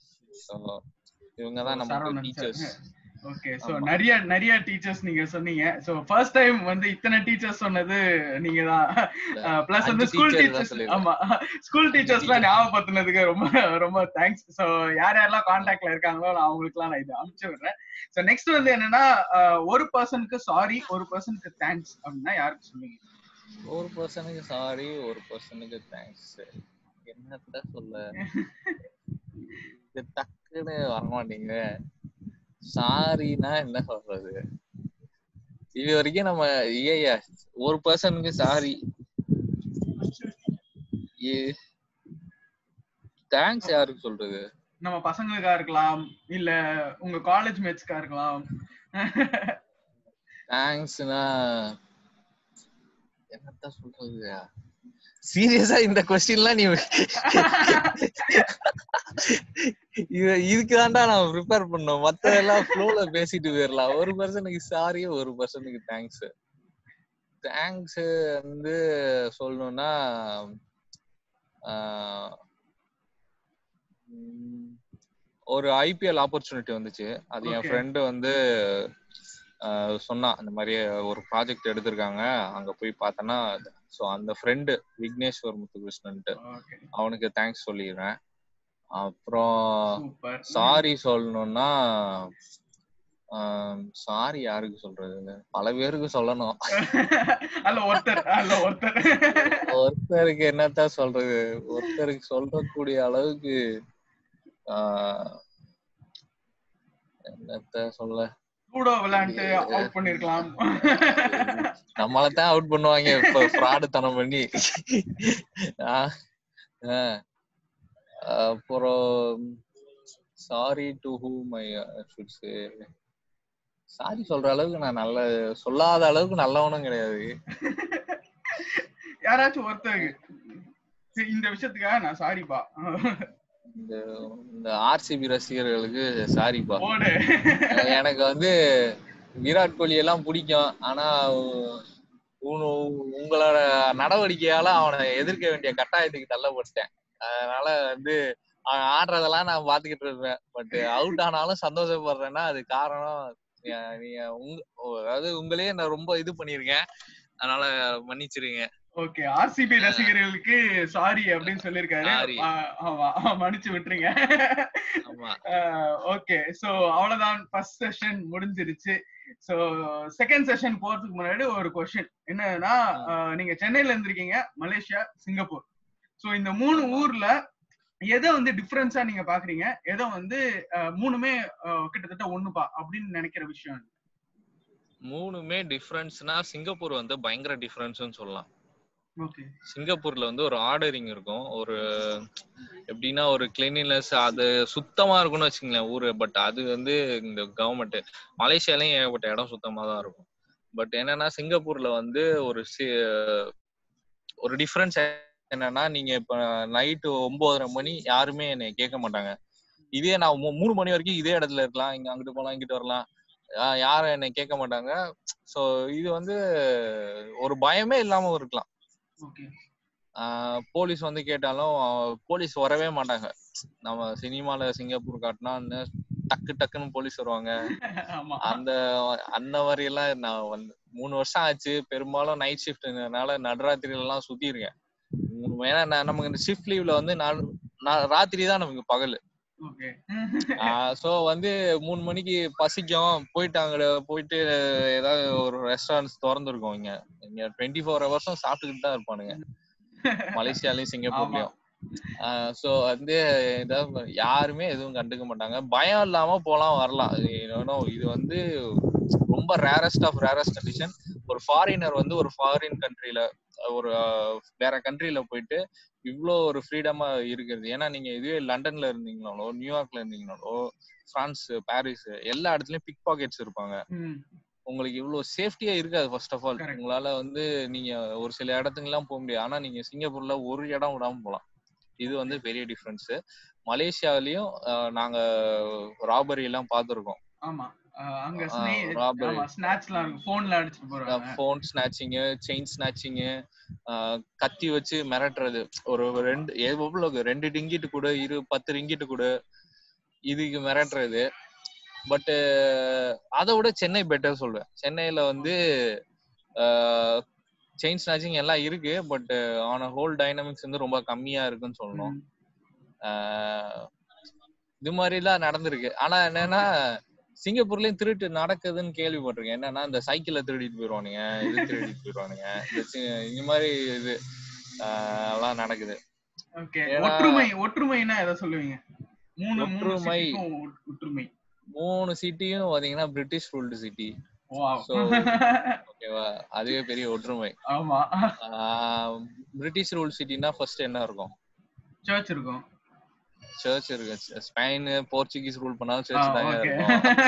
இவங்க தான் நமக்கு டீச்சர்ஸ். ஓகே, சோ நிறைய நிறைய டீச்சர்ஸ் நீங்க சொன்னீங்க. சோ ஃபர்ஸ்ட் டைம் வந்து இத்தனை டீச்சர்ஸ் சொன்னது நீங்க தான். பிளஸ் வந்து ஸ்கூல் டீச்சர்ஸ், ஆமா ஸ்கூல் டீச்சர்ஸ்லாம் ஞாபகப்படுத்தினதுக்கு ரொம்ப ரொம்ப தேங்க்ஸ். சோ யார் யாரெல்லாம் கான்டாக்ட்ல இருக்காங்களோ நான் அவங்களுக்குலாம் நான் இதை அனுப்பிச்சு விடுறேன். சோ நெக்ஸ்ட் வந்து என்னன்னா, ஒரு பர்சனுக்கு சாரி, ஒரு பர்சனுக்கு தேங்க்ஸ் அப்படின்னா யாருக்கு சொல்லுவீங்க? ஒரு பர்சனுக்கு சாரி, ஒரு பர்சனுக்கு தேங்க்ஸ். என்னத்த சொல்ல, டக்குன்னு வரமாட்டீங்க. சாரினா என்ன சொல்றது, இது வரைக்கும் நம்ம ஐயா ஒரு பர்சனுக்கு சாரி, தேங்க்ஸ் யாருக்கு சொல்றது? நம்ம பசங்களுக்கா இருக்கலாம், இல்ல உங்க காலேஜ் மேட்ஸ்க்கா இருக்கலாம். தேங்க்ஸ்னா என்னத்த சொல்றது? சீரியஸா இந்த கொஸ்டின்லாம் நீ இதுக்கு தான்டா நான் ப்ரிப்பேர் பண்ணோம், மத்ததெல்லாம் ஃப்ளோல பேசிட்டு போயிடலாம். ஒரு பர்சனுக்கு சாரி, ஒரு பர்சனுக்கு தேங்க்ஸ். தேங்க்ஸ் வந்து சொல்லணும்னா ஒரு ஐபிஎல் ஆப்பர்ச்சுனிட்டி வந்துச்சு. அது என் ஃப்ரெண்டு வந்து சொன்னா, இந்த மாதிரி ஒரு ப்ராஜெக்ட் எடுத்திருக்காங்க அங்க போய் பார்த்தனா. ஸோ அந்த ஃப்ரெண்டு விக்னேஸ்வர் முத்துகிருஷ்ணன்ட்டு, அவனுக்கு தேங்க்ஸ் சொல்லிடுறேன். அப்புறம் சாரி சொல்லணும்னா, சாரி யாருக்கு சொல்றது? பல பேருக்கு சொல்லணும். ஒருத்தருக்கு என்னத்தான் சொல்றது, ஒருத்தருக்கு சொல்லக்கூடிய அளவுக்கு ஆஹ் என்னத்த சொல்ல, நம்மளத்தான் அவுட் பண்ணுவாங்க இப்ப ஃப்ராடு தனம் பண்ணி. அப்புறம் sorry to whom I should say, sorry சொல்ற அளவுக்கு நான் நல்ல சொல்லாத அளவுக்கு நல்லவனும் கிடையாது. யாராச்சும் ஒருத்தருக்கு இந்த விஷயத்துக்காக நான் சாரிப்பா, இந்த இந்த ஆர்சிபி ரசிகர்களுக்கு சாரிப்பா. எனக்கு வந்து விராட் கோலி எல்லாம் பிடிக்கும், ஆனா உங்களோட நடவடிக்கையால அவனை எதிர்க்க வேண்டிய கட்டாயத்துக்கு தள்ளப்பட்டேன். அதனால வந்து அவன் ஆடுறதெல்லாம் நான் பாத்துக்கிட்டு இருப்பேன். பட் அவுட் ஆனாலும் சந்தோஷப்படுறேன்னா அது காரணம் நீங்க உங்க, அதாவது உங்களே நான் ரொம்ப இது பண்ணிருக்கேன். அதனால மன்னிச்சிருங்க. ஓகே, ஆர்சிபி ரசிகர்களுக்கு சாரி அப்படின்னு சொல்லிருக்காரு. ஆமா, மன்னிச்சு விட்டுருங்க. ஆமா. ஓகே, சோ அவ்வளவுதான், ஃபர்ஸ்ட் செஷன் முடிஞ்சிருச்சு. சோ செகண்ட் செஷன் போறதுக்கு முன்னாடி ஒரு கொஸ்டின் என்னன்னா, நீங்க சென்னையில இருந்திருக்கீங்க, மலேசியா, சிங்கப்பூர். சோ இந்த மூணு ஊர்ல எதை வந்து டிஃபரன்ஸா நீங்க பாக்குறீங்க, எதை வந்து மூணுமே கிட்டத்தட்ட ஒண்ணுப்பா அப்படின்னு நினைக்கிற விஷயம்? மூணுமே டிஃபரன்ஸ்னா சிங்கப்பூர் வந்து பயங்கர டிஃபரன்ஸ்னு சொல்லலாம். ஓகே. சிங்கப்பூர்ல வந்து ஒரு ஆர்டரிங் இருக்கும், ஒரு எப்படின்னா ஒரு கிளீனினஸ், அது சுத்தமா இருக்கும்னு வச்சுக்கங்களேன் ஊரு. பட் அது வந்து இந்த கவர்மெண்ட், மலேசியாலயும் ஏகப்பட்ட இடம் சுத்தமா தான் இருக்கும். பட் என்னன்னா சிங்கப்பூர்ல வந்து ஒரு ஒரு டிஃபரன்ஸ் என்னன்னா, நீங்க இப்ப நைட்டு ஒன்பதரை மணி யாருமே என்னை கேட்க மாட்டாங்க. இதே நான் மூணு மணி வரைக்கும் இதே இடத்துல இருக்கலாம், இங்க அங்கிட்டு போலாம் இங்கிட்டு வரலாம், யாரும் என்னை கேட்க மாட்டாங்க. சோ இது வந்து ஒரு பயமே இல்லாம இருக்கலாம். போலீஸ் வந்து கேட்டாலும் போலீஸ் வரவே மாட்டாங்க. நம்ம சினிமால சிங்கப்பூர் காட்டினா டக்கு டக்குன்னு போலீஸ் வருவாங்க. அந்த அந்த மாதிரி எல்லாம் நான் வந்து மூணு வருஷம் ஆச்சு. பெரும்பாலும் நைட் ஷிஃப்ட்னால நடுராத்திரில எல்லாம் சுத்தி இருக்கேன். ஏன்னா நமக்கு இந்த ஷிஃப்ட் லீவ்ல வந்து ராத்திரி தான் நமக்கு பகல். சோ வந்து மூணு மணிக்கு பசிக்கும், போயிட்டு அங்க போயிட்டு ஏதாவது ஒரு ரெஸ்டாரண்ட்ஸ் திறந்துருக்கும். இங்க இங்க டுவெண்ட்டி ஃபோர் ஹவர்ஸும் சாப்பிட்டுக்கிட்டு தான் இருப்பானுங்க, மலேசியாலயும் சிங்கப்பூர்லயும். சோ வந்து யாருமே எதுவும் கண்டுக்க மாட்டாங்க, பயம் இல்லாம போலாம் வரலாம். இது வந்து ரொம்ப ரேரஸ்ட் ஆஃப் ரேரஸ்ட் கண்டிஷன். ஒரு ஃபாரினர் வந்து ஒரு ஃபாரின் கண்ட்ரில, ஒரு வேற கண்ட்ரில போயிட்டு இவ்வளோ ஒரு ஃப்ரீடமா இருக்கிறது. ஏன்னா நீங்க இதுவே லண்டன்ல இருந்தீங்கனாலோ, நியூயார்க்ல இருந்தீங்கனாலோ, பிரான்ஸ், பாரிஸ், எல்லா இடத்துலயும் பிக் பாக்கெட்ஸ் இருப்பாங்க. உங்களுக்கு இவ்வளவு சேஃப்டியா இருக்காது. ஃபர்ஸ்ட் ஆஃப் ஆல் உங்களால வந்து நீங்க ஒரு சில இடத்துக்கு எல்லாம் போக முடியாது. ஆனா நீங்க சிங்கப்பூர்ல ஒரு இடம் விடாம போலாம். இது வந்து பெரிய டிஃபரன்ஸ். மலேசியாவிலயும் நாங்க ராபரி எல்லாம் பார்த்திருக்கோம். அங்க ஸ்நாட்ச்லாம் இருக்கு, போன்ல அடிச்சிட்டு போறாங்க. போன் ஸ்நாட்சிங், செயின் ஸ்நாட்சிங், கத்தி வச்சு மிரட்டுறது. ஒரு ரெண்டு எவ்வளவு ரெண்டு ரிங்கிட்டு கூட, இரு பத்து ரிங்கிட்டு கூட இதுக்கு மிரட்டுறது. பட் அதை விட சென்னை பெட்டர் சொல்றேன். சென்னையில வந்து செயின் ஸ்நாட்சிங் எல்லாம் இருக்கு, பட் ஆன் ஹோல் டைனமிக்ஸ் வந்து ரொம்ப கம்மியா இருக்குன்னு சொல்லணும். இது மாதிரிலாம் நடந்திருக்கு. ஆனா என்னன்னா சிங்கப்பூர்லயும் திருட்டு நடக்குதுன்னு கேள்விப்பட்டிருக்கேன். என்னன்னா இந்த சைக்கிள்ல திருடிட்டு போயிடுவானுங்க, இது திருடிட்டு போயிடுவானுங்க, இந்த மாதிரி இது எல்லாம் நடக்குது. ஒற்றுமை ஒற்றுமைனா எதை சொல்லுவீங்க? ஒற்றுமை ஒற்றுமை மூணு சிட்டியும் பாத்தீங்கன்னா பிரிட்டிஷ் ரூல்டு சிட்டி. ஓகேவா, அதுவே பெரிய ஒற்றுமை. ஆமா. பிரிட்டிஷ் ரூல் சிட்டினா ஃபர்ஸ்ட் என்ன இருக்கும்? சர்ச் இருக்கும். சர்ச் இருக்கு. ஸ்பெயின் போர்ச்சுகீஸ் ரூல் பண்ணாலும் சர்ச் தான் இருக்கும்.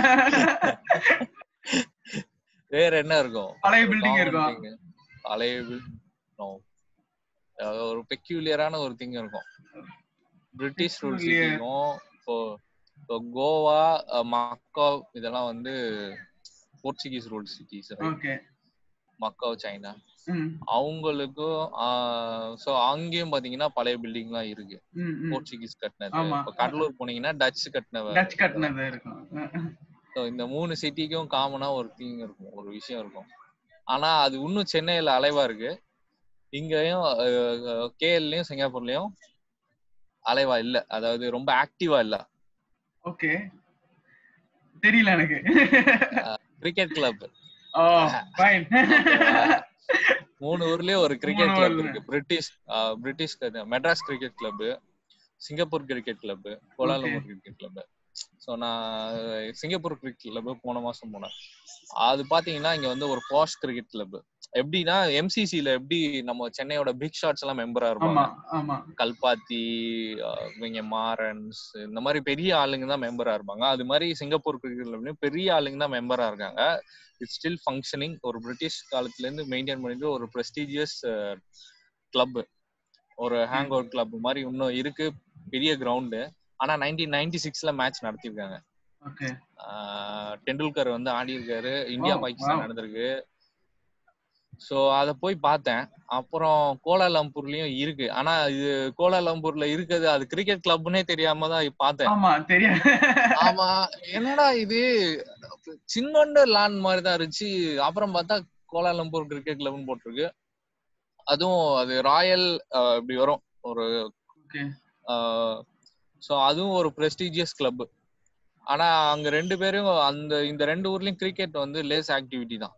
வேற என்ன இருக்கும்? பழைய பில்டிங் இருக்கும். பழைய நோ ஒரு பெக்யூலியரான ஒரு திங் இருக்கும். பிரிட்டிஷ் ரூல் சிட்டிக்கும் இப்போ கோவா, மக்காவ் இதெல்லாம் வந்து Portuguese rule cities. Okay. Macau China அவங்களுக்கும் சோ அங்கேயும் பாத்தீங்கன்னா பழைய பில்டிங் எல்லாம் இருக்கு, போர்ச்சுகீஸ் கட்டினது. இப்ப கடலூர் போனீங்கன்னா டச் கட்டினது டச் கட்டினது இருக்கும். சோ இந்த மூணு சிட்டிக்கும் காமனா ஒரு திங் இருக்கும், ஒரு விஷயம் இருக்கும். ஆனா அது இன்னும் சென்னையில அலைவா இருக்கு. இங்கேயும் கேஎல்லயும் சிங்கப்பூர்லயும் அலைவா இல்ல, அதாவது ரொம்ப ஆக்டிவா இல்ல. ஓகே, தெரியல எனக்கு. Cricket club oh fine. மூணு ஊர்லயும் ஒரு கிரிக்கெட் கிளப் இருக்கு. British British Madras cricket club, Singapore cricket club, Kuala Lumpur cricket club. So நான் சிங்கப்பூர் கிரிக்கெட் கிளப் போன மாசம் போனேன். அது பாத்தீங்கன்னா இங்க வந்து ஒரு பாஷ் கிரிக்கெட் கிளப். எப்படின்னா எம்சிசில எப்படி நம்ம சென்னையோட பிக் ஷாட்ஸ் எல்லாம் மெம்பரா இருப்பாங்க, கல்பாத்தி, இவங்க மாரன்ஸ், இந்த மாதிரி பெரிய ஆளுங்க தான் மெம்பரா இருப்பாங்க. அது மாதிரி சிங்கப்பூர் கிரிக்கெட் கிளப்லயும் பெரிய ஆளுங்க தான் மெம்பரா இருக்காங்க. It's still functioning. ஒரு பிரிட்டிஷ் காலத்துல இருந்து மெயின்டைன் பண்ணிட்டு ஒரு பிரஸ்டீஜியஸ் கிளப், ஒரு ஹேங் அவுட் கிளப் மாதிரி இன்னும் இருக்கு, பெரிய கிரவுண்டு. ஆனா நைன்டீன் நைன்டி சிக்ஸ்ல மேட்ச் நடத்திருக்காங்க. டெண்டுல்கர் வந்து ஆடி இருக்காரு. இந்தியா பாகிஸ்தான் நடந்திருக்கு. சோ அத போய் பார்த்தேன். அப்புறம் கோலாலம்பூர்லயும் இருக்கு. ஆனா இது கோலாலம்பூர்ல இருக்குது, அது கிரிக்கெட் கிளப்னே தெரியாம தான் பார்த்தேன். ஆமா தெரியும். ஆமா, என்னடா இது சின்னொண்டு லேண்ட் மாதிரி தான் இருந்துச்சு. அப்புறம் பார்த்தா கோலாலம்பூர் கிரிக்கெட் கிளப்னு போட்டிருக்கு. அதுவும் அது ராயல் இப்படி வரும் ஒரு. ஸோ அதுவும் ஒரு ப்ரெஸ்டீஜியஸ் கிளப். ஆனா அங்க ரெண்டு பேரும் அந்த இந்த ரெண்டு ஊர்லயும் கிரிக்கெட் வந்து லேஸ் ஆக்டிவிட்டி தான்.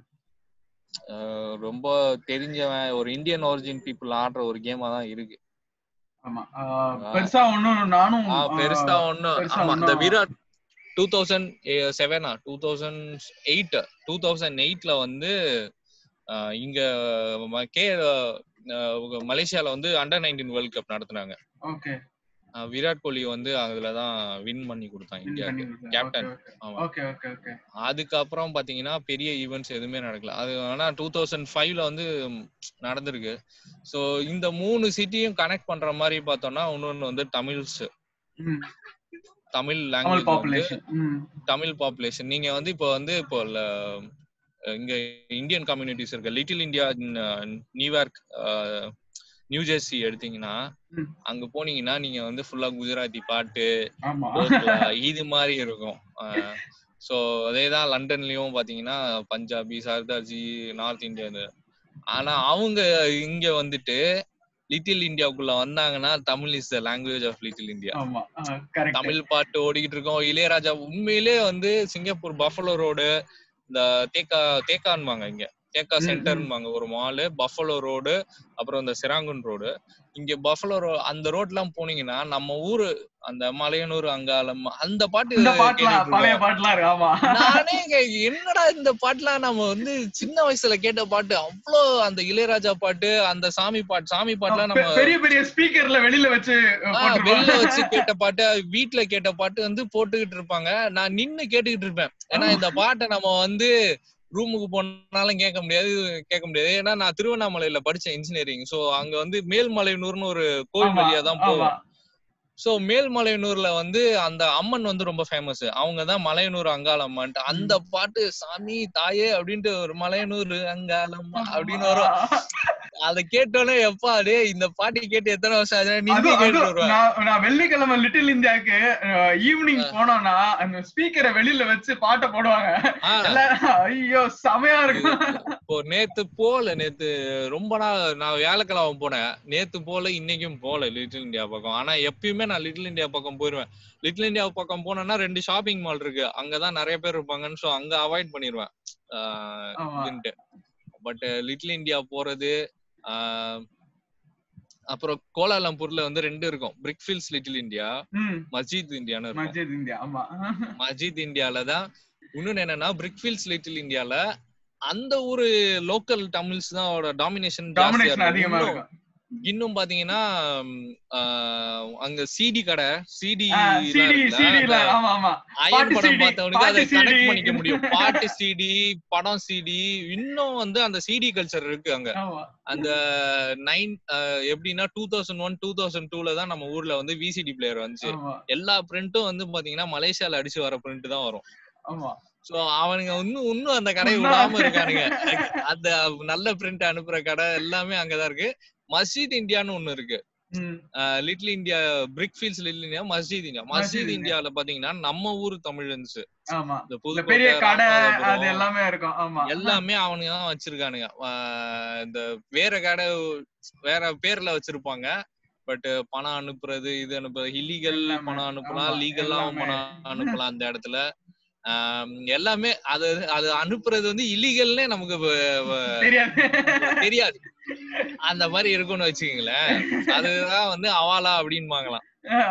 ரொம்ப தெரிஞ்சவன் ஒரு இந்தியன் ஒரிஜின் பீப்புள் ஆடுற ஒரு கேமா தான் இருக்கு. ஆமா பெருசா ஒண்ணும் நானும் பெருசா ஒண்ணும். ஆமா இந்த விராட் டூ தௌசண்ட் செவனா two thousand eight two thousand எயிட்ல வந்து இங்க கே மலேசியால வந்து அண்டர் நைன்டீன் வேர்ல்ட் கப் நடத்துனாங்க. ஓகே. விராட் கோலி வந்து அதுலதான் வின் பண்ணி கொடுத்தான் இந்தியாவுக்கு, கேப்டன். அதுக்கப்புறம் பாத்தீங்கன்னா பெரிய ஈவெண்ட்ஸ் எதுவுமே நடக்கல. அது ஆனா டூ தௌசண்ட் ஃபைவ்ல வந்து நடந்திருக்கு. ஸோ இந்த மூணு சிட்டியும் கனெக்ட் பண்ற மாதிரி பார்த்தோம்னா இன்னொன்னு வந்து தமிழ்ஸ், தமிழ் லாங்குவேஜ் வந்து தமிழ் பாப்புலேஷன். நீங்க வந்து இப்போ வந்து இப்போ இங்க இந்தியன் கம்யூனிட்டிஸ் இருக்கு. Little India New York New Jersey எடுத்தீங்கன்னா அங்க போனீங்கன்னா நீங்க வந்து ஃபுல்லா குஜராத்தி பாட்டு இது மாதிரி இருக்கும். ஸோ அதேதான் லண்டன்லயும் பாத்தீங்கன்னா பஞ்சாபி, சர்தார்ஜி, நார்த் இந்தியன். ஆனா அவங்க இங்க வந்துட்டு லிட்டில் இந்தியாவுக்குள்ள வந்தாங்கன்னா Tamil is the language of little India. Tamil பாட்டு ஓடிக்கிட்டு இருக்கோம். இளையராஜா உண்மையிலே வந்து சிங்கப்பூர் பஃபலோ ரோடு, இந்த தேக்கா தேக்கான்பாங்க, இங்க தேக்கா சென்டர்ன்பாங்க ஒரு மாலு, பஃபலோ ரோடு, அப்புறம் இந்த சிராங்குன் ரோடு. இங்க பஃபலோ ரோ அந்த ரோட் எல்லாம் போனீங்கன்னா நம்ம ஊரு அந்த மலையனூர் அங்காளம் அந்த பாட்டு நானே என்னடா இந்த பாட்டுலாம் நம்ம வந்து சின்ன வயசுல கேட்ட பாட்டு. அவ்வளோ அந்த இளையராஜா பாட்டு, அந்த சாமி பாட்டு சாமி பாட்டுலாம் நம்ம பெரிய பெரிய ஸ்பீக்கர்ல வெளியில வச்சு வெளில வச்சு கேட்ட பாட்டு, வீட்டுல கேட்ட பாட்டு வந்து போட்டுக்கிட்டு இருப்பாங்க. நான் நின்னு கேட்டுக்கிட்டு இருப்பேன். ஏன்னா இந்த பாட்டை நம்ம வந்து ரூமுக்கு போனாலும் கேட்க முடியாது கேட்க முடியாது ஏன்னா நான் திருவண்ணாமலையில படிச்சேன் இன்ஜினியரிங். சோ அங்க வந்து மேல்மலையனூர்னு ஒரு கோயில் வழியா தான் போவோம். சோ மேல்மலையனூர்ல வந்து அந்த அம்மன் வந்து ரொம்ப ஃபேமஸ். அவங்கதான் மலையனூர் அங்காளம்மான்ட்டு. அந்த பாட்டு சாமி தாயே அப்படின்ட்டு ஒரு மலையனூர் அங்காளம்மா அப்படின்னு வரும். அத கேட்டோன்னே எப்பா டே இந்த பாட்டு கேட்டு எத்தனை வருஷம் ஆச்சு. நான் வெள்ளிக்கிழமை லிட்டில் இந்தியாவுக்கு ஈவினிங் போனோம்னா அந்த ஸ்பீக்கரை வெளியில வச்சு பாட்டை போடுவாங்க. ஐயோ செமையா இருக்கும். இப்போ நேத்து போல நேத்து ரொம்ப நாள் நான் வியாழக்கிழமை போனேன். நேத்து போல இன்னைக்கும் போல லிட்டில் இந்தியா பக்கம். ஆனா எப்பயுமே நான் லிட்டில் இந்தியா பக்கம் போயிருவேன். லிட்டில் இந்தியா பக்கம் போனேன்னா ரெண்டு ஷாப்பிங் மால் இருக்கு, அங்கதான் நிறைய பேர் இருப்பாங்கன்னு. சோ அங்க அவாய்ட் பண்ணிருவேன். பட் லிட்டில் இந்தியா போறது, அப்புறம் கோலாலம்பூர்ல வந்து ரெண்டு இருக்கும், பிரிக்ஃபீல்ட்ஸ் லிட்டில் இந்தியா, மஸ்ஜித் இந்தியான்னு இருக்கும். மஸ்ஜித் இந்தியாலதான் இன்னொன்னு என்னன்னா பிரிக்ஃபீல்ட்ஸ் லிட்டில் இந்தியால அந்த ஒரு லோக்கல் தமிழ்ஸ் தான் டாமினேஷன் அதிகமா இருக்கும். இன்னும் பாத்தீங்கன்னா அங்க சிடி கடை, சிடி அயன் படம் பார்த்தவனுக்கு அதை கனெக்ட் பண்ணிக்க முடியும். பாட்டு சிடி, படம் சிடி, இன்னும் வந்து அந்த சிடி கல்ச்சர் இருக்கு அங்க. அந்த நைன் எப்படின்னா two thousand one two thousand டூல தான் நம்ம ஊர்ல வந்து விசிடி பிளேயர் வந்துச்சு. எல்லா பிரிண்டும் வந்து பாத்தீங்கன்னா மலேசியால அடிச்சு வர பிரிண்ட் தான் வரும். சோ அவனுங்க இன்னும் இன்னும் அந்த கடையை விடாம இருக்கானுங்க. அந்த நல்ல பிரிண்ட் அனுப்புற கடை எல்லாமே அங்கதான் இருக்கு. மஸ்ஜித் இந்தியான்னு ஒண்ணு இருக்கு. Little India Brickfields little India, Masjid India. Masjid இந்தியால பாத்தீங்கன்னா நம்ம ஊரு தமிழன்ஸ் இந்த புதுக்கோட்டை எல்லாமே இருக்கும். எல்லாமே அவனுங்க தான் வச்சிருக்கானுங்க. இந்த வேற கடை வேற பேர்ல வச்சிருப்பாங்க. பட் பணம் அனுப்புறது இது அனுப்புறது இல்லீகல், பணம் அனுப்பலாம், லீகலாவும் பணம் அனுப்பலாம் அந்த இடத்துல. எல்லாமே அது அது அனுப்புறது வந்து இல்லீகல்னே நமக்கு தெரியாது. அந்த மாதிரி இருக்கும்னு வச்சுக்கீங்களேன். அதுதான் வந்து அவாலா அப்படின்பாங்களாம்.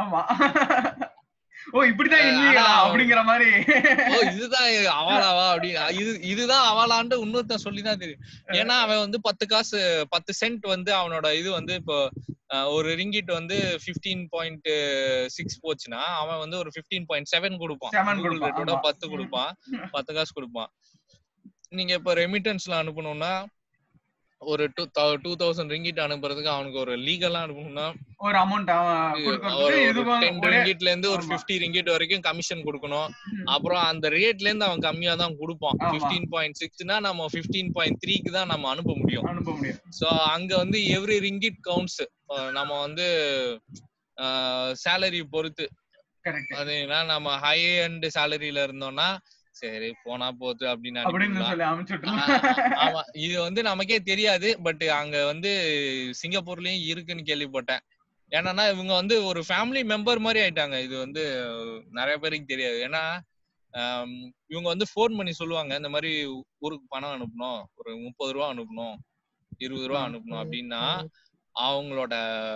ஓ இப்படிதான் அப்படிங்கிற மாதிரி. ஓ இதுதான் அவாலாவா அப்படி இது இதுதான் அவாலான்னு இன்னொருத்தன் சொல்லிதான் தெரியும். ஏன்னா அவன் வந்து பத்து காசு பத்து சென்ட் வந்து அவனோட இது வந்து இப்போ ஒரு ரிங்கிட் வந்து பிப்டீன் பாயிண்ட் சிக்ஸ் போச்சுன்னா அவன் வந்து ஒரு பிப்டீன் பாயிண்ட் செவன் கொடுப்பான். பத்து கொடுப்பான், பத்து காசு கொடுப்பான். நீங்க இப்ப ரெமிட்டன்ஸ்ல அனுப்பணும்னா ஒரு டூ டூ தௌசண்ட் ரிங்கிட் அனுப்புறதுக்கு அவனுக்கு ஒரு லீகலா அனுப்பணும்னா ஒரு அமௌண்ட் டென் ரிங்கிட்ல இருந்து ஒரு பிப்டி ரிங்கிட் வரைக்கும் கமிஷன் கொடுக்கணும். அப்புறம் அந்த ரேட்ல இருந்து அவன் கம்மியா தான் கொடுப்பான். பிப்டீன் பாயிண்ட் சிக்ஸ்னா நம்ம பிப்டீன் பாயிண்ட் த்ரீக்கு தான் நம்ம அனுப்ப முடியும். சோ அங்க வந்து எவ்ரி ரிங்கிட் கவுண்ட்ஸ். நம்ம வந்து சேலரி பொறுத்து, அதுனா நம்ம ஹை அண்ட் சேலரியில இருந்தோம்னா சரி போனா போச்சு அப்படின்னு அப்படின்னு அனுப்பிடலாம். சொல்லி அனுப்பிச்சு ஆ, விட்டுலாம். ஆமா இது வந்து நமக்கே தெரியாது. பட் அங்க வந்து சிங்கப்பூர்லயும் இருக்குன்னு கேள்விப்பட்டேன். ஏன்னா இவங்க வந்து ஒரு ஃபேமிலி மெம்பர் மாதிரி ஆயிட்டாங்க. இது வந்து நிறைய பேருக்கு தெரியாது. ஏன்னா ஆம், இவங்க வந்து ஃபோன் பண்ணி சொல்லுவாங்க இந்த மாதிரி ஊருக்கு பணம் அனுப்பணும், ஒரு முப்பது ரூபா அனுப்பணும், இருபது ரூபா அனுப்பணும் அப்படின்னா அவங்களோட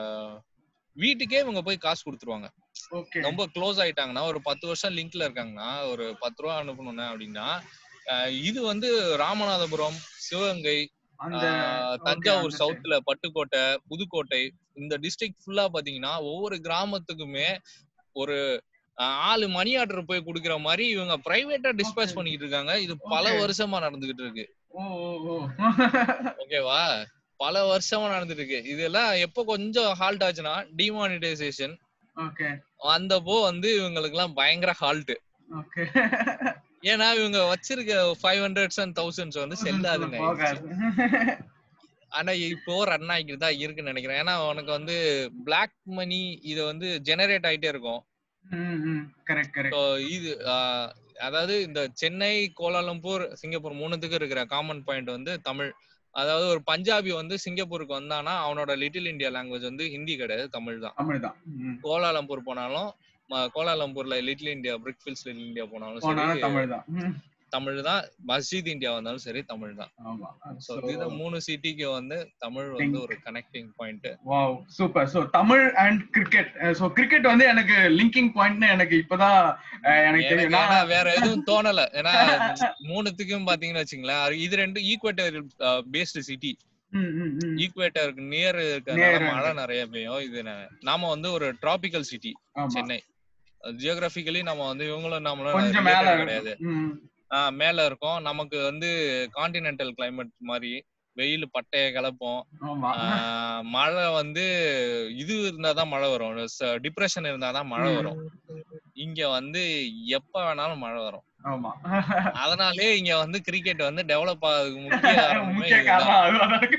வீட்டுக்கே இவங்க போய் காசு கொடுத்துருவாங்க. ஓகே ரொம்ப க்ளோஸ் ஆயிட்டாங்கன்னா ஒரு பத்து வருஷம் லிங்க்ல இருக்காங்கன்னா ஒரு பத்து ரூபா அனுப்பணும்னா அப்படின்னா அஹ் இது வந்து ராமநாதபுரம், சிவகங்கை, அந்த ஆஹ் ஓகே தஞ்சாவூர் அந்த சைடு. சவுத்துல பட்டுக்கோட்டை, புதுக்கோட்டை இந்த டிஸ்ட்ரிக்ட் ஃபுல்லா பாத்தீங்கன்னா ஒவ்வொரு கிராமத்துக்குமே ஒரு ஆஹ் ஆளு மணி ஆர்டர் போய் குடுக்குற மாதிரி இவங்க பிரைவேட்டா ஓகே டிஸ்பேச் பண்ணிட்டு இருக்காங்க. இது பல ஓகே வருஷமா நடந்துகிட்டு இருக்கு. ஓ ஓ ஓ ஓகேவா? பல வருஷமா நடந்துட்டு இருக்கு. இதெல்லாம் எப்போ கொஞ்சம் ஹால்ட் ஆச்சுன்னா டிமானிட்டைசேஷன் ஓகே வந்தப்போ வந்து இவங்களுக்கு எல்லாம் பயங்கர ஹால்ட். ஓகே ஏன்னா இவங்க வச்சிருக்க ஃபைவ் ஹண்ட்ரட்ஸ் அண்ட் தௌசண்ட்ஸ் வந்து செல்லாதுன்னு ஆயிடுச்சு. போகாது. ஆனா இப்போ ரன் ஆகிட்டு தான் இருக்குன்னு நினைக்கிறேன். ஏன்னா உனக்கு வந்து பிளாக் மணி இது வந்து ஜெனரேட் ஆயிட்டே இருக்கும். ம் ம் கரெக்ட் ஸோ கரெக்ட். இது ஆஹ், அதாவது இந்த சென்னை, கோலாலம்பூர், சிங்கப்பூர் மூணுத்துக்கு இருக்கிற காமன் பாயிண்ட் வந்து தமிழ். அதாவது ஒரு பஞ்சாபி வந்து சிங்கப்பூருக்கு வந்தானா அவனோட லிட்டில் இந்தியா லாங்குவேஜ் வந்து ஹிந்தி கிடையாது, தமிழ் தான். தமிழ் தான். ம் கோலாலம்பூர் போனாலும் ம- கோலாலம்பூர்ல little India, Brickfields little India போனாலும் சரி போனாலும் தமிழ் தான். ம் தமிழ் தான். மஸ்ஜித் இந்தியா வந்தாலும் சரி தமிழ் தான். ஆமா. ஸோ சோ இது மூணு சிட்டிக்கு வந்து தமிழ் வந்து திங்க் ஒரு connecting point. Wow super. So Tamil and cricket. So cricket வந்து எனக்கு லிங்கிங் பாயிண்ட்னு எனக்கு இப்பதான் அஹ், எனக்கு எனக்கு தெரியும். ஏன்னா நான் வேற எதுவும் தோணல. ஏன்னா மூணுத்துக்கும் பாத்தீங்கன்னு வச்சுங்களேன், இது ரெண்டு ஈக்குவேட்டர் பேஸ்டு சிட்டி. ம் ம் ம் ஈக்குவேட்டருக்கு நியர் இருக்கறனால நேரா மழை இருக்கு. நிறைய பெய்யும். இது ந- நாம வந்து ஒரு டிராபிக்கல் சிட்டி ஆமா சென்னை. ஜியோகிராபிக்கலி நம்ம வந்து இவங்களும் நம்மளும் கொஞ்சம் மேல ரிலேட்டட் இருக்கும். கிடையாது. ம் ஆஹ் மேல இருக்கோம். நமக்கு வந்து கான்டினென்டல் கிளைமேட் மாதிரி வெயில் பட்டைய கிளப்போம். ஆமா. ஆஹ் மழை வந்து இது இருந்தாதான் மழை வரும், டிப்ரெஷன் இருந்தாதான் மழை ம் வரும். இங்க வந்து எப்ப வேணாலும் மழை வரும். ஆமா. அதனாலே இங்க வந்து கிரிக்கெட் வந்து டெவலப் ஆகுறதுக்கு முக்கிய காரணமே முக்கிய இதுதான். காரணம் அதுதான் இருக்கு.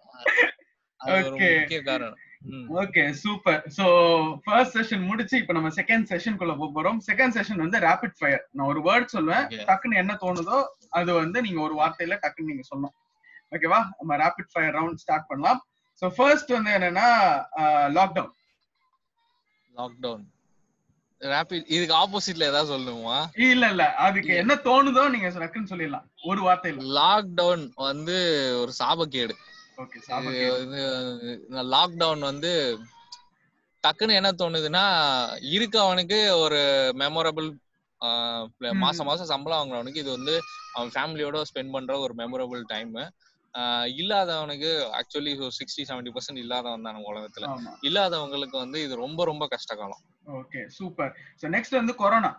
அது ஒரு ஓகே முக்கிய காரணம். ம். Okay super. So first session முடிச்சு இப்போ நம்ம செகண்ட் செஷனுக்குள்ள போக போறோம். செகண்ட் செஷன் வந்து ரேபிட் ஃபயர். நான் ஒரு வேர்ட் சொல்லுவேன், Okay. டக்குன்னு என்ன தோணுதோ அது வந்து நீங்க ஒரு வார்த்தையில டக்குன்னு நீங்க சொல்லணும். ஓகேவா? நம்ம ரேபிட் ஃபயர் ரவுண்ட் ஸ்டார்ட் பண்ணலாம். சோ ஃபர்ஸ்ட் வந்து என்னன்னா லாக்டவுன். லாக்டவுன். ரேபிட் இதுக்கு ஆப்போசிட்ல ஏதாவது சொல்லணுமா? இல்ல இல்ல அதுக்கு என்ன தோணுதோ நீங்க டக்குன்னு சொல்லிடலாம் ஒரு வார்த்தையில. லாக்டவுன் வந்து ஒரு சாபக்கேடு. ஓகே இது சாபக்கேடு. வந்து லாக்டவுன் வந்து டக்குன்னு என்ன தோணுதுன்னா இருக்கவனுக்கு ஒரு மெமரபிள், மாசம் மாசம் சம்பளம் வாங்குறவனுக்கு இது வந்து அவன் ஃபேமிலியோட ஸ்பெண்ட் பண்ற ஒரு மெமரபிள் டைம். இல்லாதவனுக்கு ஆக்சுவலி சிக்ஸ்டி செவன்டி பர்சன்ட் இல்லாதவன் தான் நம்ம உலகத்துல. ஆமா. இல்லாதவங்களுக்கு வந்து இது ரொம்ப ரொம்ப கஷ்ட காலம். Okay super. சோ நெக்ஸ்ட் வந்து கொரோனா.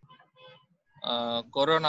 கொரோனா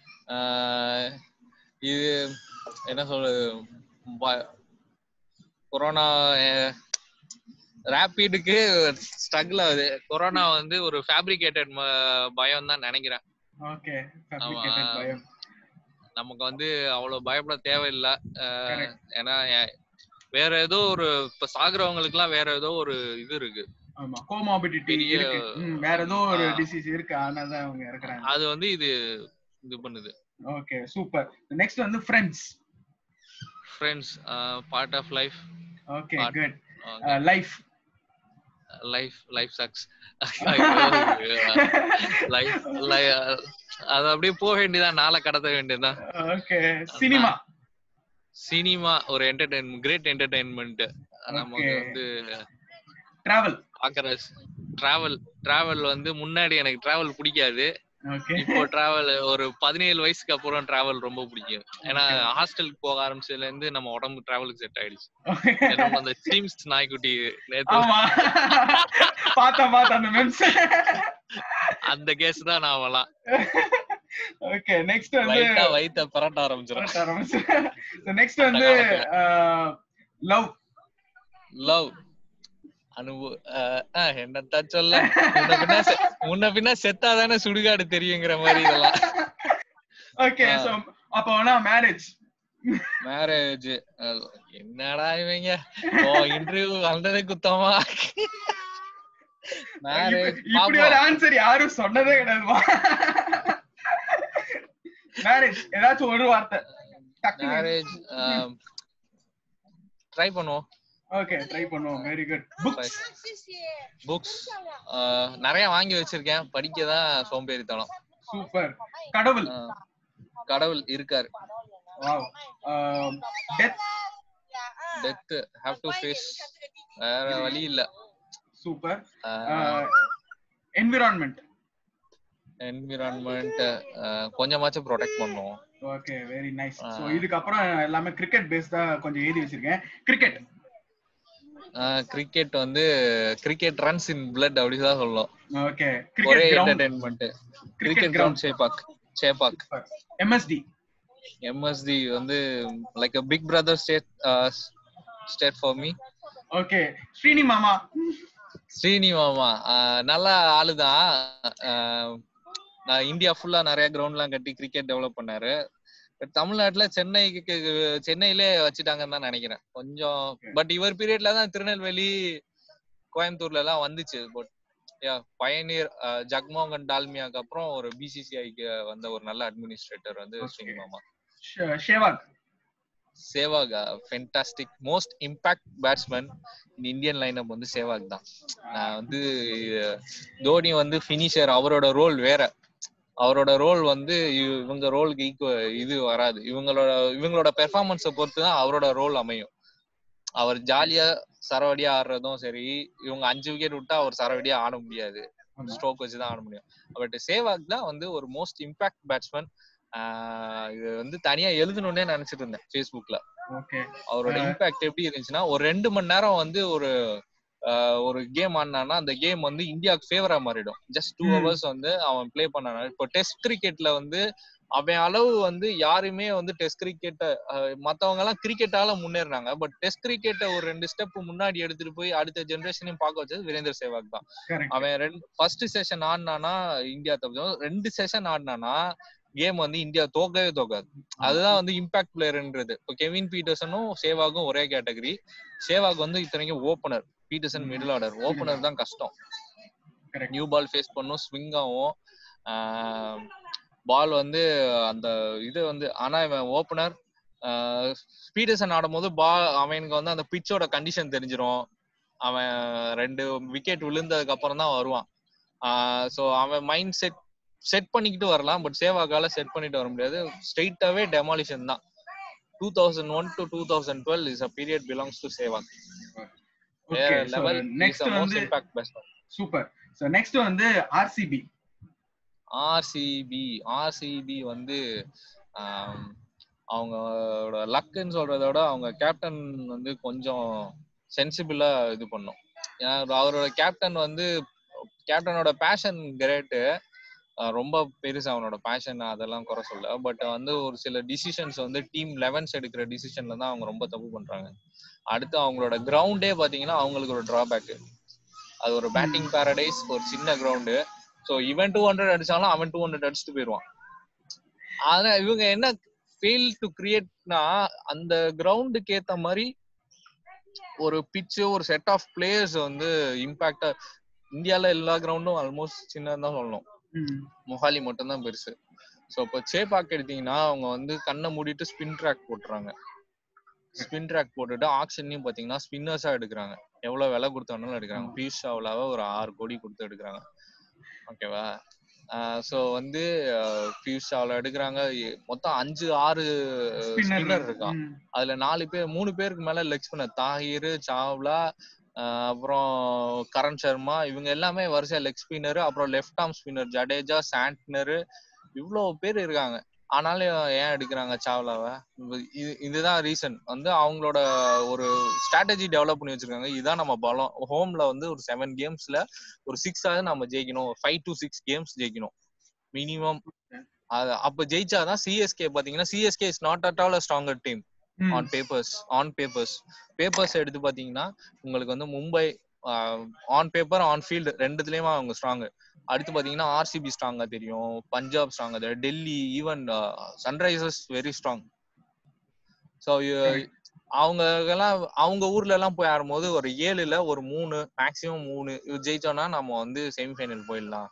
இது என்ன சொல்றது, ப- கொரோனா ரேபிடுக்கு ஸ்ட்ரகிள் ஆகுது. கொரோனா வந்து ஒரு ஃபேப்ரிகேட்டட் பயம் தான் நினைக்கிறேன். ஓகே ஃபேப்ரிகேட்டட் பயம். நமக்கு வந்து அவ்வளவு பயப்பட தேவையில்லை. கரெக்ட். ஏன்னா எ- வேற ஏதோ ஒரு இப்ப சாகுறவங்களுக்கு எல்லாம் வேற ஏதோ ஒரு இது இருக்கு. ஆமா கோமாபிடிட்டி பெரிய இருக்கு. ம், வேற ஏதோ ஒரு ஆ, டிசீஸ் இருக்கு, அதனால தான் அவங்க இறக்குறாங்க. அது வந்து இது இது பண்ணுது. Okay super. நெக்ஸ்ட் வந்து friends. Friends part of life. Okay good. Okay. Life. Life life sucks. Life அது அப்படியே போக வேண்டியதான், நாளை கடத்த வேண்டியதுதான். Okay cinema. சினிமா ஒரு என்டர்டைன்மெண்ட், கிரேட் என்டர்டைன்மெண்ட். நமக்கு வந்து டிராவல். பாக்குற டிராவல் டிராவல் வந்து முன்னாடி எனக்கு டிராவல் பிடிக்காது. ஓகே இப்போ டிராவல் ஒரு பதினேழு வயசுக்கு அப்புறம் டிராவல் ரொம்ப பிடிக்கும். ஏன்னா ஹாஸ்டலுக்கு போக ஆரம்பிச்சதுல இருந்து நம்ம உடம்பு டிராவலுக்கு செட் ஆயிடுச்சு. ஏன்னா அந்த சீம்ஸ் நாய்க்குட்டி நேத்து ஆமா பாத்தா பாத்தா அந்த மெம்ஸ் அந்த கேஸ் தான் நான் வரலாம். ஓகே நெக்ஸ்ட் வந்து லைட்டா வயித்த பரட்ட ஆரம்பிச்சிடும். நெக்ஸ்ட் வந்து லவ். லவ் அனுபவ என்னத்தா சொல்ல, முன்ன பின்ன செ- முன்ன பின்ன செத்தாதானே சுடுகாடு தெரியுங்கிற மாதிரி இதெல்லாம். ஓகே சோ அப்ப வேணா மேரேஜ். மேரேஜ் என்னடா இவங்க இன்டர்வியூ வந்ததே குத்தமா. மேரேஜ் இப்படி ஒரு ஆன்சர் யாரும் சொன்னதே கிடையாதுமா. மேரேஜ் ஏதாச்சும் ஒரு வார்த்தை. மேரேஜ் ட்ரை பண்ணுவோம். ஓகே ட்ரை பண்ணுவோம். Very good. புக்ஸ் புக்ஸ் நிறைய வாங்கி வச்சிருக்கேன், படிக்க தான் சோம்பேறித்தனம். சூப்பர். கடவுள் கடவுள் இருக்காரு. Wow. Death death have to face, வேற வழி இல்ல. சூப்பர். என்விரான்மென்ட் என்விரான்மென்ட் கொஞ்சமாச்சும் ப்ரொடெக்ட் பண்ணுவோம். Okay very nice. சோ இதுக்கு அப்புறம் எல்லாமே கிரிக்கெட் பேஸ்டா கொஞ்சம் எழுதி வச்சிருக்கேன். கிரிக்கெட் கிரிக்கெட் வந்து கிரிக்கெட் ரன்ஸ் இன் பிளட் அப்படி தான் சொல்லணும். ஓகே ஒரே entertainment. Cricket ground Chepauk. Chepauk. MSD MSD வந்து like a big brother state uh, state for me. Okay Srini மாமா. ஸ்ரீனி மாமா நல்ல ஆளுதான். நான் இந்தியா ஃபுல்லா நிறைய கிரவுண்ட்லாம் கட்டி கிரிக்கெட் டெவலப் பண்ணாரு. தமிழ்நாட்டுல சென்னைக்கு சென்னையிலே வச்சுட்டாங்கன்னு தான் நினைக்கிறேன் கொஞ்சம். பட் இவர் பீரியட்ல தான் திருநெல்வேலி கோயம்புத்தூர்ல எல்லாம் வந்துச்சு. பட் பயனீர் ஜக்மோகன் டால்மியாக்கு அப்புறம் ஒரு பிசிசிஐக்கு வந்த ஒரு நல்ல அட்மினிஸ்ட்ரேட்டர் வந்து ஸ்ரீனி மாமா. Sehwag. Sehwag fantastic most impact batsman in Indian lineup வந்து சேவாக் தான். நான் வந்து தோனி வந்து ஃபினிஷர், அவரோட ரோல் வேற. அவரோட ரோல் வந்து இவங்க ரோலுக்கு ஈக்குவல் இது வராது. இவங்களோட இவங்களோட பெர்ஃபார்மன்ஸை பொறுத்து தான் அவரோட ரோல் அமையும். அவர் ஜாலியா சரவடியா ஆடுறதும் சரி, இவங்க அஞ்சு விக்கெட் விட்டா அவர் சரவடியா ஆட முடியாது, ஸ்ட்ரோக் வச்சுதான் ஆட முடியும். பட் சேவாக் தான் வந்து ஒரு மோஸ்ட் இம்பாக்ட் பேட்ஸ்மேன். ஆஹ் இது வந்து தனியா எழுதணும்னே நினைச்சிட்டு இருந்தேன் ஃபேஸ்புக்ல. அவரோட இம்பாக்ட் எப்படி இருந்துச்சுன்னா, ஒரு ரெண்டு மணி நேரம் வந்து ஒரு ஒரு கேம் ஆடினானா அந்த கேம் வந்து இந்தியாவுக்கு ஃபேவரா மாறிடும். ஜஸ்ட் டூ ஹவர்ஸ் வந்து அவன் பிளே பண்ணானா. இப்போ டெஸ்ட் கிரிக்கெட்ல வந்து அவன் அளவு வந்து யாருமே வந்து டெஸ்ட் கிரிக்கெட்டை மத்தவங்க எல்லாம் கிரிக்கெட்டால முன்னேறினாங்க. பட் டெஸ்ட் கிரிக்கெட்டை ஒரு ரெண்டு ஸ்டெப் முன்னாடி எடுத்துட்டு போய் அடுத்த ஜெனரேஷனையும் பார்க்க வச்சது வீரேந்தர் சேவாக் தான். அவன் ரெண்டு ஃபர்ஸ்ட் செஷன் ஆடினானா இந்தியா தப்பிச்சோம், ரெண்டு செஷன் ஆடினானா கேம் வந்து இந்தியா தோக்கவே தோக்காது. அதுதான் வந்து இம்பாக்ட் பிளேயர்ன்றது. இப்போ கெவின் பீட்டர்சனும் சேவாகும் ஒரே கேட்டகரி. சேவாக் வந்து இத்தனைக்கும் opener, Pietersen middle order. Opener தான் கஷ்டம். நியூ பால் ஃபேஸ் பண்ணும், ஸ்விங் ஆகும் பால் வந்து அந்த இது வந்து. ஆனா இவன் ஓப்பனர். பீட்டர்சன் ஆடும் போது பால் அவனுக்கு வந்து அந்த பிச்சோட கண்டிஷன் தெரிஞ்சிடும். அவன் ரெண்டு விக்கெட் விழுந்ததுக்கு அப்புறம் தான் வருவான். ஸோ அவன் மைண்ட் செட் செட் பண்ணிக்கிட்டு வரலாம். பட் சேவாக்கால செட் பண்ணிட்டு வர முடியாது. ஸ்ட்ரெயிட்டாவே டெமாலிஷன் தான். Two thousand one to two thousand twelve is a period belongs to Sehwag. Okay level. Next வந்து impact batsman. Super. So next வந்து ஆர்சிபி. ஆர்சிபி ஆர்சிபி வந்து அவங்களோட லக்குன்னு சொல்றத விட அவங்க கேப்டன் வந்து கொஞ்சம் சென்சிபிளா இது பண்ணும். ஏன்னா அவரோட கேப்டன் வந்து கேப்டனோட பேஷன் கிரேட்டு, ரொம்ப பெருசு அவனோட பேஷன், அதெல்லாம் குறை சொல்ல. பட் வந்து ஒரு சில டிசிஷன்ஸ் வந்து டீம் லெவன்ஸ் எடுக்கிற டிசிஷன்ல தான் அவங்க ரொம்ப தப்பு பண்றாங்க. அடுத்து அவங்களோட கிரவுண்டே பாத்தீங்கன்னா அவங்களுக்கு ஒரு டிராபேக். அது ஒரு பேட்டிங் பாரடைஸ், ஒரு சின்ன கிரவுண்டு. ஸோ இவன் டூ ஹண்ட்ரட் அடிச்சாலும் அவன் டூ ஹண்ட்ரட் அடிச்சுட்டு போயிடுவான். ஆனா இவங்க என்ன ஃபெயில் டு கிரியேட்னா, அந்த கிரவுண்டுக்கு ஏத்த மாதிரி ஒரு பிச்சு, ஒரு செட் ஆஃப் பிளேயர்ஸ் வந்து இம்பாக்டா. இந்தியால எல்லா கிரவுண்டும் ஆல்மோஸ்ட் சின்னதான் சொல்லணும், மொஹாலி மட்டும் தான் பெருசு. ஸோ இப்போ சேப்பாக் எடுத்தீங்கன்னா அவங்க வந்து கண்ணை மூடிட்டு ஸ்பின் ட்ராக் போட்டுறாங்க. ஸ்பின் ட்ராக் போட்டுட்டு ஆக்ஷன்லயும் பாத்தீங்கன்னா ஸ்பின்னர்ஸா எடுக்கிறாங்க. எவ்வளவு விலை கொடுத்தாலும் எடுக்கிறாங்க. பியூஷ் சாவ்லாவை ஒரு ஆறு கோடி கொடுத்து எடுக்கிறாங்க. ஓகேவா? ஸோ வந்து பியூஷ் சாவ்லா எடுக்கிறாங்க. மொத்தம் அஞ்சு ஆறு ஸ்பின்னர் இருக்கான். அதுல நாலு பேர் மூணு பேருக்கு மேல லெக் ஸ்பின்னர். தாஹிர், சாவ்லா, அப்புறம் கரண் சர்மா, இவங்க எல்லாமே வரிசையா லெக் ஸ்பின்னர். அப்புறம் left arm spinner Jadeja, Santner, இவ்வளவு பேர் இருக்காங்க. ஆனாலும் ஏன் எடுக்கிறாங்க சாவ்லாவை? இது இதுதான் ரீசன். வந்து அவங்களோட ஒரு ஸ்ட்ராட்டஜி டெவலப் பண்ணி வச்சிருக்காங்க. இதுதான் நம்ம பலம். ஹோம்ல வந்து ஒரு செவன் கேம்ஸ்ல ஒரு சிக்ஸ் ஆகுது நம்ம ஜெயிக்கணும். ஃபைவ் டு சிக்ஸ் கேம்ஸ் ஜெயிக்கணும் மினிமம். அப்ப ஜெயிச்சாதான் சிஎஸ்கே பாத்தீங்கன்னா, CSK is not at all a stronger team on papers. On papers papers எடுத்து பாத்தீங்கன்னா உங்களுக்கு வந்து Mumbai on paper on field ரெண்டுத்துலயுமே அவங்க ஸ்ட்ராங். அடுத்து பாத்தீங்கன்னா ஆர்சிபி ஸ்ட்ராங்கா தெரியும், பஞ்சாப் ஸ்ட்ராங்கா தெரியும், Delhi, even Sunrisers very strong. So அவங்க எல்லாம் அவங்க ஊர்ல எல்லாம் போய் ஆடும்போது ஒரு ஏழுல ஒரு மூணு மேக்சிமம் மூணு ஜெயிச்சோம்னா நம்ம வந்து செமிஃபைனல் போயிடலாம்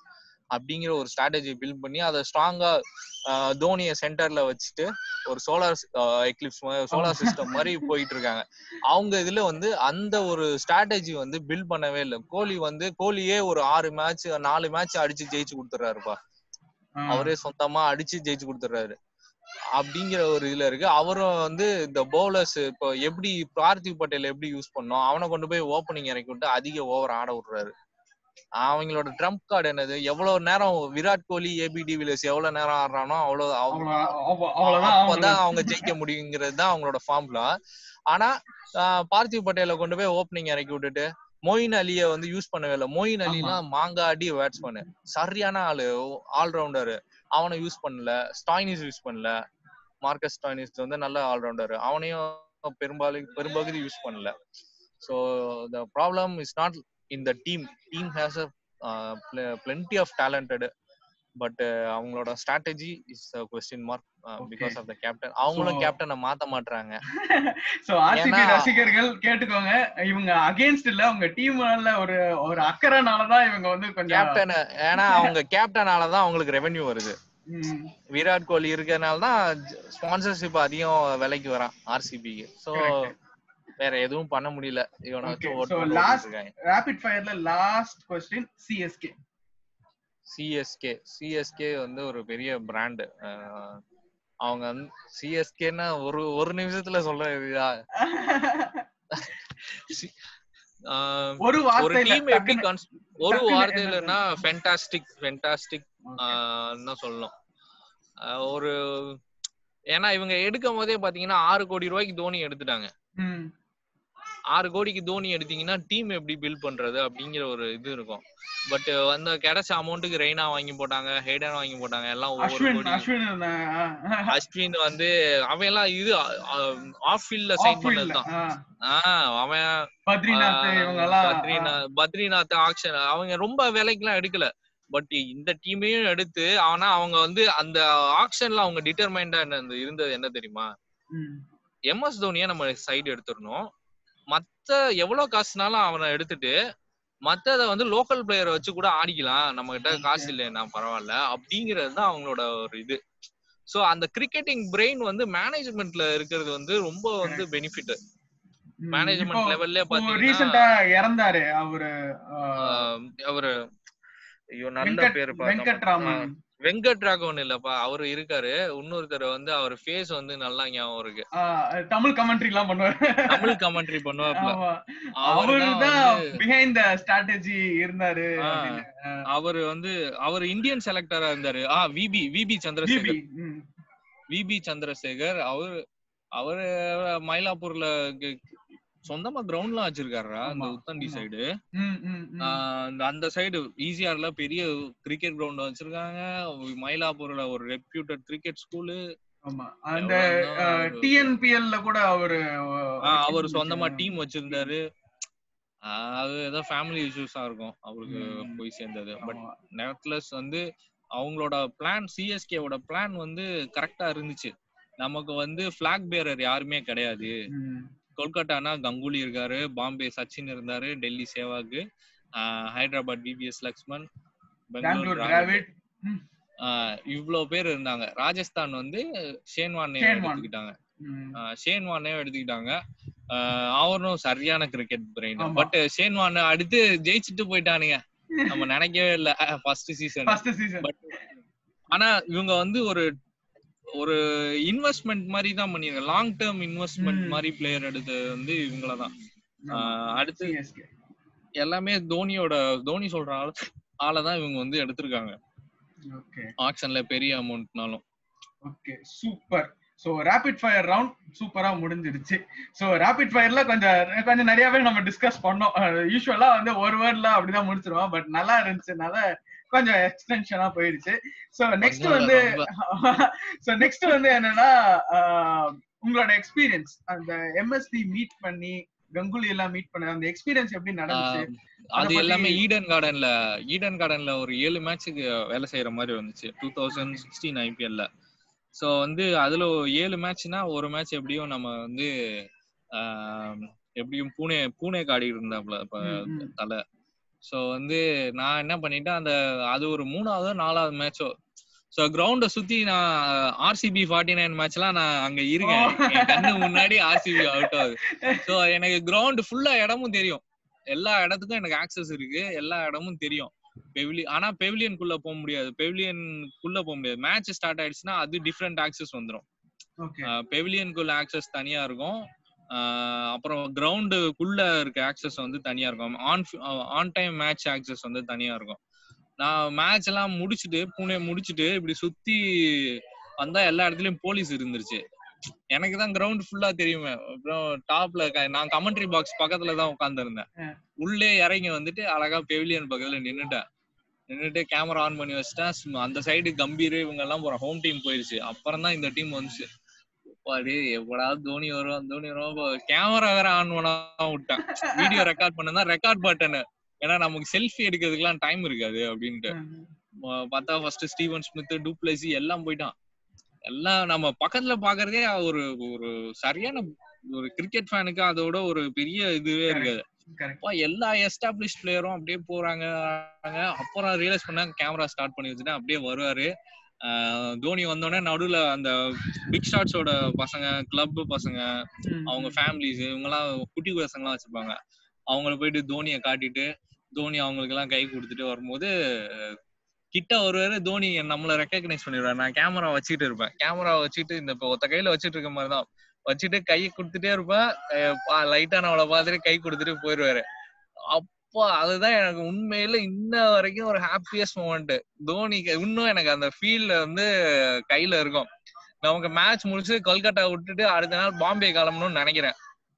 அப்படிங்கிற ஒரு ஸ்ட்ராட்டஜி பில்ட் பண்ணி அதை ஸ்ட்ராங்கா தோனியை சென்டர்ல வச்சுட்டு ஒரு சோலார் எக்லிப்ஸ் சோலார் சிஸ்டம் மாதிரி போயிட்டு இருக்காங்க. அவங்க இதுல வந்து அந்த ஒரு ஸ்ட்ராட்டஜி வந்து பில்ட் பண்ணவே இல்லை. கோலி வந்து கோலியே ஒரு ஆறு மேட்ச் நாலு மேட்ச் அடிச்சு ஜெயிச்சு கொடுத்துறாருப்பா. அவரே சொந்தமா அடிச்சு ஜெயிச்சு கொடுத்துறாரு. அப்படிங்கிற ஒரு இதுல இருக்கு. அவரும் வந்து இந்த பவுலர்ஸ் இப்போ எப்படி பார்த்திவ் பட்டேல் எப்படி யூஸ் பண்ணோம், அவனை கொண்டு போய் ஓப்பனிங் இறக்கி விட்டு அதிக ஓவர் ஆட விடுறாரு. அவங்களோட ட்ரம்ப் கார்டு என்னது, எவ்வளவு நேரம் விராட் கோலி ஏபி டிவிலியர்ஸ் எவ்வளவு நேரம் ஆடுறானோ அவ்வளவு அப்பதான் அவங்க ஜெயிக்க முடியுங்கிறது தான் அவங்களோட ஃபார்முலா. ஆனா பார்த்திவ் பட்டேலை கொண்டு போய் ஓப்பனிங் இறக்கி விட்டுட்டு மொயின் அலியை வந்து யூஸ் பண்ணவே இல்லை. மொயின் அலிலாம் மாங்காடி பேட்ஸ்மேனு, சரியான ஆளு, ஆல்ரவுண்டரு, அவனை யூஸ் பண்ணல. ஸ்டாய்னிஸ் யூஸ் பண்ணல. மார்க்கஸ் ஸ்டாய்னிஸ் வந்து நல்ல ஆல்ரவுண்டர், அவனையும் பெரும்பாலும் பெரும்பகுதி யூஸ் பண்ணல. So the problem is not in the team. Team has a uh, pl- plenty of talented, but uh, அவங்களோட strategy is a question mark uh, okay. because of the captain. அவங்களும் கேப்டனை மாத்த மாட்டறாங்க. So RCB ரசிகர்கள் கேட்டுக்கோங்க, இவங்க against இல்ல, உங்க டீம்ல ஒரு ஒரு அக்கறனால தான் இவங்க வந்து கொஞ்சம் கேப்டன், ஏனா அவங்க கேப்டனால தான் அவங்களுக்கு ரெவென்யூ வருது. விராட் கோலி இருக்கறனால தான் ஸ்பான்சர்ஷிப் அதிகம் விலைக்கு வரான் ஆர்சிபிக்கு. சோ வேற எதுவும் பண்ண முடியல. ராபிட் ஃபயர்ல last question CSK. CSK CSK வந்து ஒரு பெரிய பிராண்ட். அவங்க வந்து சிஎஸ்கேன்னா ஒரு ஒரு நிமிஷத்துல சொல்றதா, ஒரு வார்த்தை டீம் எப்படி ஒரு வார்த்தையிலனா ஃபேண்டாஸ்டிக் ஃபேண்டாஸ்டிக் ன்னு சொல்லணும். ஒரு ஏன்னா இவங்க எடுக்கும் போதே பாத்தீங்கன்னா ஆறு கோடி ரூபாய்க்கு தோனி எடுத்துட்டாங்க. ஆறு கோடிக்கு தோனி எடுத்தீங்கன்னா டீம் எப்படி பில்ட் பண்றது அப்படிங்கிற ஒரு இது இருக்கும். பட் வந்து கிடைச்ச அமௌண்ட்டுக்கு ரெய்னா வாங்கி போட்டாங்க, ஹேடன் வாங்கி போட்டாங்க, எல்லாம் ஒவ்வொரு கோடி. அஸ்வின் வந்து அவன் எல்லாம் இது ஆஃப் ஃபீல்ட்ல சைன் பண்ணதுதான். ஆஹ் அவன் பத்ரிநாத் பத்ரிநாத் ஆக்ஷன் அவங்க ரொம்ப விலைக்கு எல்லாம் எடுக்கல. பட் இந்த டீமையும் எடுத்து ஆனா அவங்க வந்து அந்த ஆக்ஷன்ல அவங்க டிட்டர்மைண்டா என்ன இருந்தது என்ன தெரியுமா, எம்எஸ் தோனியா நம்ம சைடு எடுத்துடணும், மத்த எவ்வளவு காசுனாலும் அவனை எடுத்துட்டு மத்தத வந்து லோக்கல் பிளேயரை வச்சு கூட ஆடிக்கலாம், நம்ம கிட்ட காசு இல்லைன்னா பரவாயில்ல அப்படிங்கிறது தான் அவங்களோட ஒரு இது. சோ அந்த கிரிக்கெட்டிங் பிரெயின் வந்து மேனேஜ்மெண்ட்ல இருக்கிறது வந்து ரொம்ப வந்து பெனிஃபிட். மேனேஜ்மெண்ட் லெவல்ல பாத்தீங்கன்னா இறந்தாரு அவரு அவரு ஐயோ நல்ல பேரு வெங்கட்ராமன் வெங்கட்ராகவன் இல்லப்பா, அவரு இருக்காரு. இன்னொருத்தர் வந்து அவர் ஃபேஸ் வந்து நல்லா ஞாபகம் இருக்கு, தமிழ் கமெண்ட்ரி எல்லாம் பண்ணுவாரு, தமிழ் கமெண்ட்ரி பண்ணுவாப்ல. அவர்தான் பிஹைண்ட் தி ஸ்ட்ராட்டஜி இருந்தாரு. அவரு வந்து அவர் இந்தியன் செலக்டரா இருந்தாரு. ஆ VP VP Chandrasekhar VP Chandrasekhar அவரு அவரு மயிலாப்பூர்ல சொந்தமா கிரவுண்ட்லாம் வச்சிருக்காரா அந்த உத்தண்டி சைடு. அந்த சைடு ஈசிஆர்ல பெரிய கிரிக்கெட் கிரவுண்ட் வச்சிருக்காங்க. மயிலாப்பூர்ல ஒரு ரெப்யூட்டட் கிரிக்கெட் ஸ்கூலு. அந்த டிஎன்பிஎல்ல கூட அவரு அவர் சொந்தமா டீம் வச்சிருந்தாரு. அது ஏதோ ஃபேமிலி இஷ்யூஸா இருக்கும் அவருக்கு போய் சேர்ந்தது. பட் நெவர்த்லெஸ் வந்து அவங்களோட பிளான், சிஎஸ்கேவோட பிளான் வந்து கரெக்டா இருந்துச்சு. நமக்கு வந்து பிளாக் பேரர் யாருமே கிடையாது. கொல்கட்டானா கங்குலி இருக்காரு, பாம்பே சச்சின் இருந்தாரு, டெல்லி சேவாக், ஹைதராபாத் விவிஎஸ் லக்ஷ்மன், பெங்களூர் டிராவிட், இவ்வளவு பேர் இருந்தாங்க. ராஜஸ்தான் வந்து ஷேன் வார்னே எடுத்துக்கிட்டாங்க. ஷேன் வார்னே எடுத்துக்கிட்டாங்க. அவரும் சரியான cricket brain. But Shane Warne அடுத்து ஜெயிச்சுட்டு போயிட்டானுங்க, நம்ம நினைக்கவே இல்லை ஃபர்ஸ்ட் சீசன். பட் ஆனா இவங்க வந்து ஒரு ஒரு இன்வெஸ்ட்மெண்ட் மாதிரி தான் பண்ணிருக்காங்க, லாங் டேர்ம் இன்வெஸ்ட்மெண்ட் மாதிரி பிளேயர் எடுத்து வந்து இவங்களதான். அடுத்து எல்லாமே தோனியோட தோனி சொல்ற ஆள் ஆளதான் இவங்க வந்து எடுத்திருக்காங்க ஆக்ஷன்ல பெரிய அமௌண்ட்னாலும். Okay super. So rapid fire round சூப்பரா முடிஞ்சிருச்சு. சோ ரேபிட் ஃபயர்ல கொஞ்சம் கொஞ்சம் நிறையவே நம்ம டிஸ்கஸ் பண்ணோம். யூசுவலா வந்து ஒரு வேர்ட்ல அப்படிதான் முடிச்சிருவோம், பட் நல்லா இருந்துச்சுனால கொஞ்சம் எக்ஸ்டென்ஷனா போயிடுச்சு. சோ நெக்ஸ்ட் வந்து சோ நெக்ஸ்ட் வந்து என்னன்னா உங்களோட எக்ஸ்பீரியன்ஸ், அந்த எம்எஸ்டி மீட் பண்ணி கங்குலி எல்லாம் மீட் பண்ண அந்த எக்ஸ்பீரியன்ஸ் எப்படி நடந்துச்சு? அது எல்லாமே ஈடன் கார்டன்ல ஈடன் கார்டன்ல ஒரு ஏழு மேட்சுக்கு வேலை செய்யற மாதிரி வந்துச்சு டூ தௌசண்ட் சிக்ஸ்டீன் ஐபிஎல்ல. ஸோ வந்து அதுல ஏழு மேட்ச்னா ஒரு மேட்ச் எப்படியும் நம்ம வந்து எப்படியும் பூனே பூனே காடி இருந்தாப்ல தலை. ஸோ வந்து நான் என்ன பண்ணிட்டேன், அந்த அது ஒரு மூணாவது நாலாவது மேட்சோ, ஸோ கிரவுண்டை சுத்தி நான் ஆர்சிபி ஃபார்ட்டி நைன் மேட்ச்லாம் நான் அங்க இருக்கேன். என் கண்ணு முன்னாடி ஆர்சிபி அவுட் ஆகுது. ஸோ எனக்கு கிரவுண்ட் ஃபுல்லா இடமும் தெரியும், எல்லா இடத்துக்கும் எனக்கு ஆக்சஸ் இருக்கு, எல்லா இடமும் தெரியும். பெவிலி ஆனா பெவிலியனுக்குள்ள போக முடியாது, பெவிலியனுக்குள்ள போக முடியாது. மேட்ச் ஸ்டார்ட் ஆயிடுச்சுன்னா அது டிஃப்ரெண்ட் ஆக்சஸ் வந்துடும். பெவிலியனுக்குள்ள ஆக்சஸ் தனியா இருக்கும், அப்புறம் கிரவுண்டுக்குள்ள இருக்க ஆக்சஸ் வந்து தனியா இருக்கும், on on time match access வந்து தனியா இருக்கும். நான் மேட்ச் எல்லாம் முடிச்சுட்டு பூனே முடிச்சுட்டு இப்படி சுத்தி வந்தா எல்லா இடத்துலயும் போலீஸ் இருந்துருச்சு. எனக்கு தான் கிரவுண்ட் ஃபுல்லா தெரியுமே. அப்புறம் டாப்ல நான் கமெண்ட்ரி பாக்ஸ் பக்கத்துல தான் உட்கார்ந்து இருந்தேன். உள்ளே இறங்கி வந்துட்டு அழகா பெவிலியன் பக்கத்துல நின்னுட்டேன். நின்னுட்டு கேமரா ஆன் பண்ணி வச்சுட்டேன். அந்த சைடு கம்பீர் இவங்க எல்லாம் போறோம், ஹோம் டீம் போயிருச்சு. அப்புறம் தான் இந்த டீம் வந்துச்சு. எப்படாவது தோனி வரும் தோனி வரும். கேமரா வேற ஆன் பண்ண விட்டேன், வீடியோ ரெக்கார்ட் பண்ணா ரெக்கார்ட் பட்டனு, ஏன்னா நமக்கு செல்ஃபி எடுக்கிறதுக்குலாம் டைம் இருக்காது அப்படின்ட்டு. பார்த்தா ஃபர்ஸ்ட் ஸ்டீவன் ஸ்மித், டூப்ளசி எல்லாம் போயிட்டான். எல்லாம் நம்ம பக்கத்துல பாக்குறதே ஒரு ஒரு சரியான ஒரு கிரிக்கெட் ஃபேனுக்கு அதோட ஒரு பெரிய இதுவே இருக்காது. எல்லா எஸ்டாப்ளிஷ் பிளேயரும் அப்படியே போறாங்க. அப்புறம் ரியலைஸ் பண்ணாங்க, கேமரா ஸ்டார்ட் பண்ணி வச்சுட்டு அப்படியே வருவாரு. தோனி வந்தோடனே நடுவுல அந்த பிக் ஷாட்ஸோட பசங்க, கிளப் பசங்க, அவங்க ஃபேமிலிஸ், இவங்கெல்லாம் குட்டி பசங்க எல்லாம் வச்சிருப்பாங்க. அவங்கள போயிட்டு தோனியை காட்டிட்டு தோனி அவங்களுக்கு எல்லாம் கை கொடுத்துட்டு வரும்போது கிட்ட வருவாரு. தோனி நம்மள ரெக்கக்னைஸ் பண்ணிடுவாரு. நான் கேமரா வச்சுட்டு இருப்பேன், கேமரா வச்சுட்டு இந்த ஒத்த கையில வச்சுட்டு இருக்க மாதிரிதான் வச்சுட்டு கையை கொடுத்துட்டே இருப்பேன். லைட்டா நம்மளை பார்த்துட்டு கை கொடுத்துட்டு போயிடுவாரு. அப்போ அதுதான் எனக்கு உண்மையில இன்ன வரைக்கும் ஒரு ஹாப்பியஸ்ட் மொமெண்ட். தோனி இன்னும் எனக்கு அந்த ஃபீல்ல வந்து கையில இருக்கும். நமக்கு மேட்ச் முடிச்சு கொல்கட்டா விட்டுட்டு அடுத்த நாள் பாம்பே கிளம்பணும்னு நினைக்கிறேன்,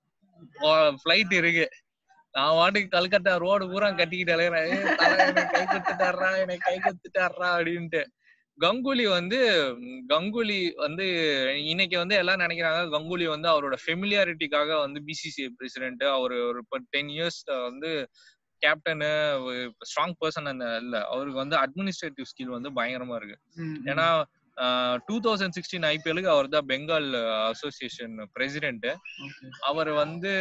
ஃபிளைட் இருக்கு. நான் வாட்டுக்கு கல்கட்டா ரோடு பூரா கட்டிக்கிட்டு அலையிறேன், என்னை கை கொடுத்துட்டாரா என்னை கை கொடுத்துட்டாரா அப்படின்ட்டு. கங்குலி வந்து கங்குலி வந்து இன்னைக்கு வந்து எல்லாம் நினைக்கிறாங்க கங்குலி வந்து அவரோட ஃபெமிலியாரிட்டிக்காக வந்து பிசிசிஐ பிரசிடென்ட், அவர் ஒரு டென் இயர்ஸ் வந்து கேப்டனு, ஸ்ட்ராங் பர்சன் இல்ல, அவருக்கு வந்து அட்மினிஸ்ட்ரேட்டிவ் ஸ்கில் வந்து பயங்கரமா இருக்கு. ஏன்னா டூ தௌசண்ட் சிக்ஸ்டீன் ஐபிஎலுக்கு அவர் தான் பெங்கால் அசோசியேஷன் பிரசிடென்ட். அவர் வந்து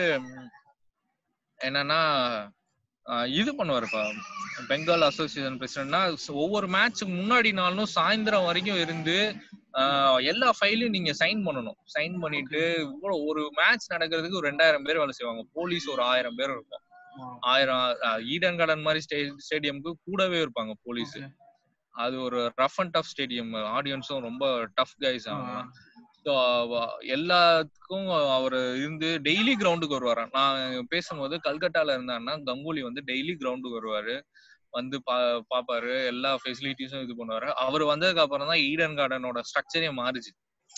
என்னன்னா இது பண்ணுவாருப்பா, பெங்கால் அசோசியேஷன் பிரசிடென்ட்னா ஒவ்வொரு மேட்சுக்கு முன்னாடி நாளும் சாயந்தரம் வரைக்கும் இருந்து எல்லா ஃபைலையும் நீங்க சைன் பண்ணணும். சைன் பண்ணிட்டு ஒரு மேட்ச் நடக்கிறதுக்கு ஒரு ரெண்டாயிரம் பேர் வேலை செய்வாங்க, போலீஸ் ஒரு ஆயிரம் பேர் இருக்கும். ஆயிரம் ஈடன் கார்டன் மாதிரி ஸ்டேடியம்க்கு கூடவே இருப்பாங்க போலீஸ். அது ஒரு ரஃப் அண்ட் டஃப் ஸ்டேடியம், ஆடியன்ஸும் ரொம்ப டஃப் கைஸ் ஆகலாம். ஸோ எல்லாத்துக்கும் அவர் இருந்து டெய்லி கிரவுண்டுக்கு வருவாராம். நான் பேசும்போது கல்கட்டால இருந்தாருன்னா கங்குலி வந்து டெய்லி கிரவுண்டுக்கு வருவாரு, வந்து பா பாப்பாரு, எல்லா ஃபெசிலிட்டிஸும் இது பண்ணுவாரு. அவர் வந்ததுக்கு அப்புறம் தான் ஈடன் கார்டனோட ஸ்ட்ரக்சரே மாறுச்சு.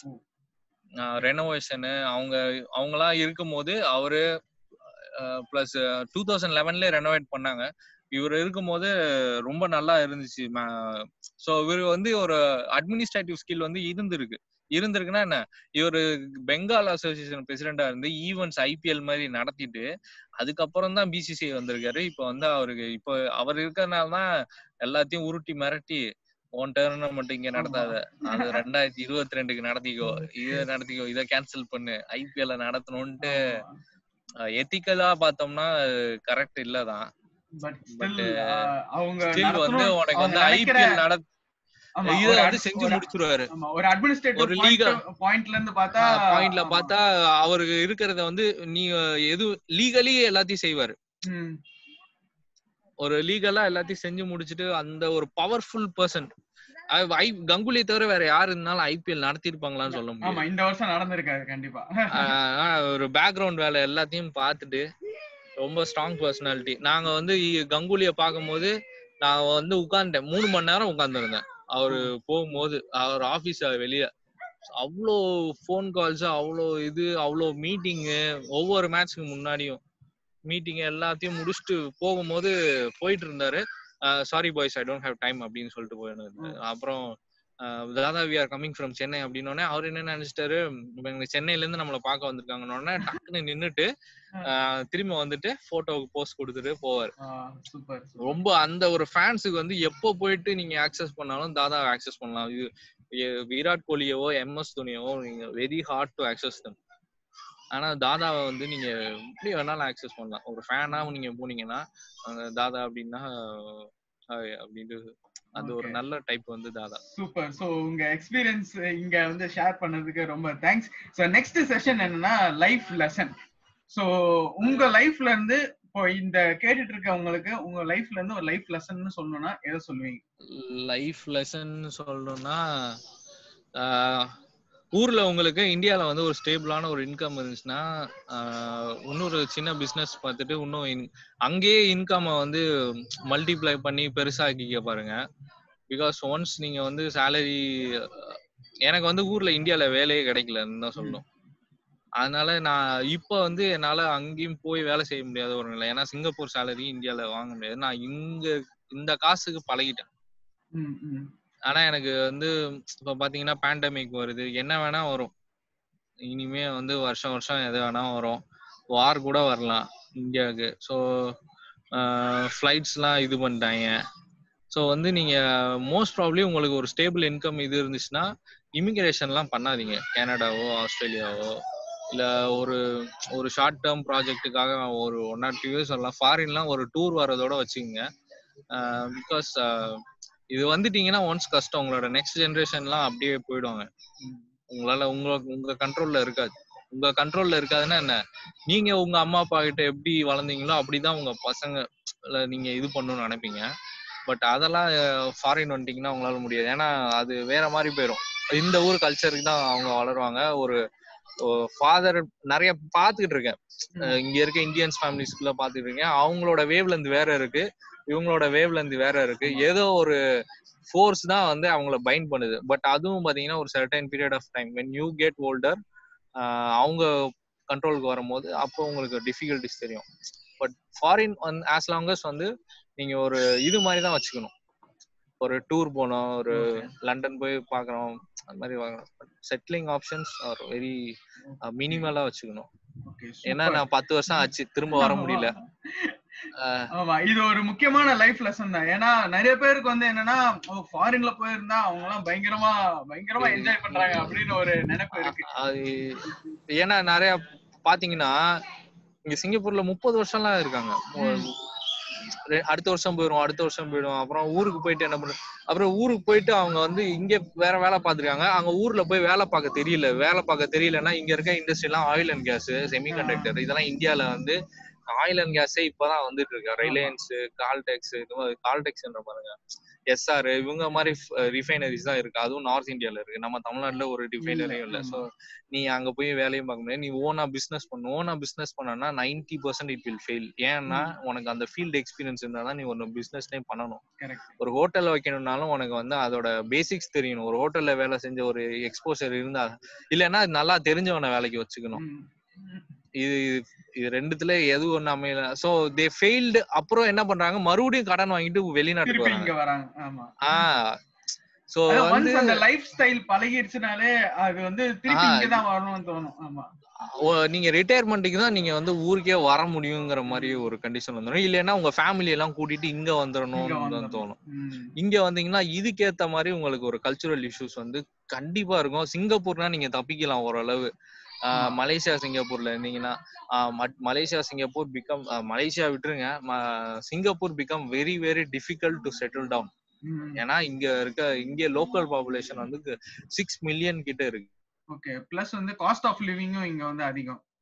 ரெனோவேஷனு அவங்க அவங்களா இருக்கும் போது அவரு பிளஸ் டூ தௌசண்ட் லெவன்ல ரெனோவேட் பண்ணாங்க. இவர் இருக்கும்போது ரொம்ப நல்லா இருந்துச்சு. ஸோ இவர் வந்து ஒரு அட்மினிஸ்ட்ரேட்டிவ் ஸ்கில் வந்து இருந்திருக்கு இருந்திருக்குன்னா என்ன, இவரு பெங்கால் அசோசியேஷன் பிரசிடென்டா இருந்து ஈவென்ட்ஸ் ஐபிஎல் மாதிரி நடத்திட்டு அதுக்கப்புறம் தான் பிசிசிஐ வந்திருக்காரு. இப்ப வந்து அவருக்கு இப்ப அவர் இருக்கிறதுனாலதான் எல்லாத்தையும் உருட்டி மிரட்டி ஒன் டோர்னமெண்ட் இங்க நடத்தாத, அது ரெண்டாயிரத்தி இருபத்தி ரெண்டுக்கு நடத்திக்கோ, இதை நடத்திக்கோ, இதை கேன்சல் பண்ணு, ஐபிஎல் நடத்தணும்ட்டு எத்திக்கலா பார்த்தோம்னா கரெக்ட் இல்லதான். பட் ஸ்டில் வந்து உனக்கு வந்து ஐபிஎல் நட இத வந்து செஞ்சு முடிச்சிருவாரு. ஒரு அட்மினிஸ்ட்ரேட்டிவ் பாயிண்ட்ல இருந்து பார்த்தா பாயிண்ட்ல பார்த்தா அவருக்கு இருக்கிறத வந்து நீ எது லீகலி எல்லாத்தையும் செய்வாரு. ஒரு லீகலா எல்லாத்தையும் செஞ்சு முடிச்சுட்டு அந்த ஒரு பவர்ஃபுல் பர்சன். கங்குலி தவிர வேற யாரு இருந்தாலும் ஐபிஎல் நடத்திருப்பாங்களான்னு சொல்ல முடியும். ஆமா, இந்த வருஷம் நடந்திருக்காரு கண்டிப்பா. ஒரு பேக்ரவுண்ட் வேலை எல்லாத்தையும் பார்த்துட்டு ரொம்ப ஸ்ட்ராங் பர்சனாலிட்டி. நாங்க வந்து கங்குலிய பார்க்கும் போது நான் வந்து உட்கார்ந்தேன், மூணு மணி நேரம் உட்கார்ந்து இருந்தேன். அவரு போகும்போது அவர் ஆபீஸ் வெளியே அவ்வளோ போன் கால்ஸ், அவ்வளோ இது, அவ்வளோ மீட்டிங்கு, ஒவ்வொரு மேட்ச்க்கு முன்னாடியும் மீட்டிங் எல்லாத்தையும் முடிச்சுட்டு போகும்போது போயிட்டு இருந்தாரு. Sorry boys, I don't have time அப்படின்னு சொல்லிட்டு போயிருந்தாரு. அப்புறம் Dada we are coming from Chennai அப்படின்னோடனே அவர் என்ன நினைச்சிட்டாரு, சென்னையில இருந்து நம்மளை பார்க்க வந்திருக்காங்கன்னு டக்குன்னு நின்னுட்டு திரும்ப வந்துட்டு போட்டோவுக்கு போஸ்ட் கொடுத்துட்டு போவார். ரொம்ப அந்த ஒரு ஃபேன்ஸுக்கு வந்து எப்போ போயிட்டு நீங்க ஆக்சஸ் பண்ணாலும் தாதா ஆக்சஸ் பண்ணலாம். இது விராட் கோலியவோ எம்எஸ் தோனியவோ நீங்க very hard to access them. ஆனா தாதாவை வந்து நீங்க எப்படி வேணாலும் ஆக்சஸ் பண்ணலாம். ஒரு ஃபேனா நீங்க போனீங்கன்னா தாதா அப்படின்னா அப்படின்ட்டு அது ஒரு நல்ல டைப் வந்து தாதா. சூப்பர். சோ உங்க எக்ஸ்பீரியன்ஸ் இங்க வந்து ஷேர் பண்ணதுக்கு ரொம்ப தேங்க்ஸ். சோ நெக்ஸ்ட் செஷன் என்னன்னா லைஃப் லெசன். சோ உங்க லைஃப்ல இருந்து இப்போ இந்த கேட்டுட்டு இருக்கவங்களுக்கு உங்க லைஃப்ல இருந்து ஒரு லைஃப் லெசன் சொல்லணும்னா எதை சொல்லுவீங்க? லைஃப் லெசன் சொல்லணும்னா ஊர்ல உங்களுக்கு இந்தியால வந்து ஒரு ஸ்டேபிளான ஒரு இன்கம் இருந்துச்சுன்னா இன்னொரு சின்ன பிசினஸ் பார்த்துட்டு இன்னும் அங்கேயே இன்கம் வந்து மல்டிப்ளை பண்ணி பெருசாக்கிக்க பாருங்க. பிகாஸ் ஒன்ஸ் நீங்க வந்து சேலரி, எனக்கு வந்து ஊர்ல இந்தியால வேலையே கிடைக்கலன்னு தான் சொல்லணும். அதனால நான் இப்ப வந்து என்னால அங்கேயும் போய் வேலை செய்ய முடியாத ஒரு நிலை. ஏன்னா சிங்கப்பூர் சேலரி இந்தியால வாங்க முடியாது. நான் இங்க இந்த காசுக்கு பழகிட்டேன். ஆனா எனக்கு வந்து இப்ப பாத்தீங்கன்னா பேண்டமிக் வருது, என்ன வேணா வரும். இனிமே வந்து வருஷம் வருஷம் எது வேணா வரும். வார் கூட வரலாம் இந்தியாவுக்கு. ஸோ ஃப்ளைட்ஸ்லாம் இது பண்ணிட்டாங்க. ஸோ வந்து நீங்க மோஸ்ட் ப்ராப்ளி உங்களுக்கு ஒரு ஸ்டேபிள் இன்கம் இது இருந்துச்சுன்னா இமிகிரேஷன்லாம் பண்ணாதீங்க. கனடாவோ ஆஸ்திரேலியாவோ இல்லை ஒரு ஒரு ஷார்ட் டேர்ம் ப்ராஜெக்டுக்காக ஒரு ஒன் ஆர் டூ இயர்ஸ் வரலாம். ஃபாரின்லாம் ஒரு டூர் வரதோட வச்சுக்கோங்க. பிகாஸ் இது வந்துட்டீங்கன்னா ஒன்ஸ் கஷ்டம். உங்களோட நெக்ஸ்ட் ஜென்ரேஷன்லாம் அப்படியே போயிடுவாங்க. உங்களால உங்க உங்க கண்ட்ரோல்ல இருக்காது. உங்க கண்ட்ரோல்ல இருக்காதுன்னா என்ன, நீங்க உங்க அம்மா அப்பா கிட்ட எப்படி வளர்ந்தீங்களோ அப்படிதான் உங்க பசங்க நீங்க இது பண்ணணும்னு நினைப்பீங்க. பட் அதெல்லாம் ஃபாரின் வந்துட்டீங்கன்னா உங்களால முடியாது. ஏன்னா அது வேற மாதிரி போயிடும். இந்த ஊர் கல்ச்சருக்கு தான் அவங்க வளருவாங்க. ஒரு ஃபாதர் நிறைய பாத்துக்கிட்டு இருக்கேன். இங்க இருக்க இந்தியன்ஸ் ஃபேமிலிஸ்குள்ள பாத்துக்கிட்டு இருக்கேன். அவங்களோட வேவ் லென்த் வேற இருக்கு, இவங்களோட வேவ் லென்த் வேற இருக்கு. ஏதோ ஒரு ஃபோர்ஸ் தான் வந்து அவங்கள பைண்ட் பண்ணுது. பட் அதுவும் பாத்தீங்கன்னா ஒரு certain period of time when you get older அவங்க கண்ட்ரோலுக்கு வரும்போது அப்போ உங்களுக்கு டிஃபிகல்டிஸ் தெரியும். But foreign as long as வந்து நீங்க ஒரு இது மாதிரி தான் வச்சுக்கணும். ஒரு டூர் போனோம், ஒரு லண்டன் போய் பாக்குறோம், அந்த மாதிரி செட்டிலிங் ஆப்ஷன்ஸ் ஆர் வெரி மினிமலா வச்சுக்கணும். ஏன்னா நான் பத்து வருஷம் ஆச்சு, திரும்ப வர முடியல. ஆமா, இது ஒரு முக்கியமான லைஃப் லெசன் தான். ஏன்னா நிறைய பேருக்கு வந்து என்னன்னா ஃபாரின்ல போயிருந்தா அவங்க எல்லாம் பயங்கரமா பயங்கரமா என்ஜாய் பண்றாங்க அப்படின்னு ஒரு நினைப்பு இருக்கு. ஏன்னா நிறைய பாத்தீங்கன்னா இங்க சிங்கப்பூர்ல முப்பது வருஷம் எல்லாம் இருக்காங்க. அடுத்த வருஷம் போயிடும் அடுத்த வருஷம் போயிடும் அப்புறம் ஊருக்கு போயிட்டு என்ன பண்ற, அப்புறம் ஊருக்கு போயிட்டு அவங்க வந்து இங்க வேற வேலை பார்த்துருக்காங்க. அங்க ஊர்ல போய் வேலை பார்க்க தெரியல. வேலை பார்க்க தெரியலன்னா இங்க இருக்க இண்டஸ்ட்ரி எல்லாம் ஆயில் அண்ட் கேஸ், செமிகண்டக்டர், இதெல்லாம் இந்தியால வந்து ஆயில் அண்ட் கேஸே இப்பதான் வந்துட்டு இருக்கு. ரிலையன்ஸ், கால்டெக்ஸ், இது மாதிரி கால்டெக்ஸ் பாருங்க, எஸ்ஆர், இவங்க மாதிரி ரிஃபைனரிஸ் தான் இருக்கு. அதுவும் நார்த் இந்தியால இருக்கு. நம்ம தமிழ்நாட்டுல ஒரு ரிஃபைனரியும் இல்லை. ஸோ நீ அங்க போய் வேலையும் பார்க்க முடியாது. நீ ஓனா பிசினஸ் பண்ணு. ஓனா பிசினஸ் பண்ணனா ninety percent it will fail. ஏன்னா உனக்கு அந்த ஃபீல்டு எக்ஸ்பீரியன்ஸ் இருந்தாதான் நீ ஒரு பிசினஸ்னே பண்ணணும். ஒரு ஹோட்டல் வைக்கணும்னாலும் உனக்கு வந்து அதோட பேசிக்ஸ் தெரியணும். ஒரு ஹோட்டல்ல வேலை செஞ்ச ஒரு எக்ஸ்போசர் இருந்தா, இல்லைன்னா நல்லா தெரிஞ்சவனை வேலைக்கு வச்சுக்கணும். இது இது ரெண்டுத்துல எது ஒண்ணு அமையல. So they failed. அப்புறம் என்ன பண்றாங்க, மறுபடியும் கடன் வாங்கிட்டு வெளிநாட்டுக்கு வராங்க. ஆஹ் சோ வந்து அந்த லைஃப் ஸ்டைல் பழகிடுச்சுனாலே அது வந்து திருப்பி இங்க தான் வரணும்னு தோணும். ஆமா, நீங்க ரிட்டையர்மெண்ட்டுக்கு தான் நீங்க வந்து ஊருக்கே வர முடியுங்கிற மாதிரி ஒரு கண்டிஷன் வந்துடும். இல்லைன்னா உங்க ஃபேமிலி எல்லாம் கூட்டிட்டு இங்க வந்துடணும்னு தான் தோணும். இங்க வந்தீங்கன்னா இதுக்கேத்த மாதிரி உங்களுக்கு ஒரு கல்ச்சுரல் இஷ்யூஸ் வந்து கண்டிப்பா இருக்கும். சிங்கப்பூர்னா நீங்க தப்பிக்கலாம் ஓரளவு. மலேசியா சிங்கப்பூர்ல இருந்தீங்கன்னா மலேசியா சிங்கப்பூர் பிகம் மலேசியா விட்டுருங்க, Singapore become very very difficult to settle down. ஏன்னா இங்க இருக்க இங்க லோக்கல் பாப்புலேஷன் வந்து சிக்ஸ் மில்லியன் கிட்ட இருக்கு. ஓகே, பிளஸ் வந்து காஸ்ட் ஆஃப் லிவிங்கும் இங்க வந்து அதிகம்.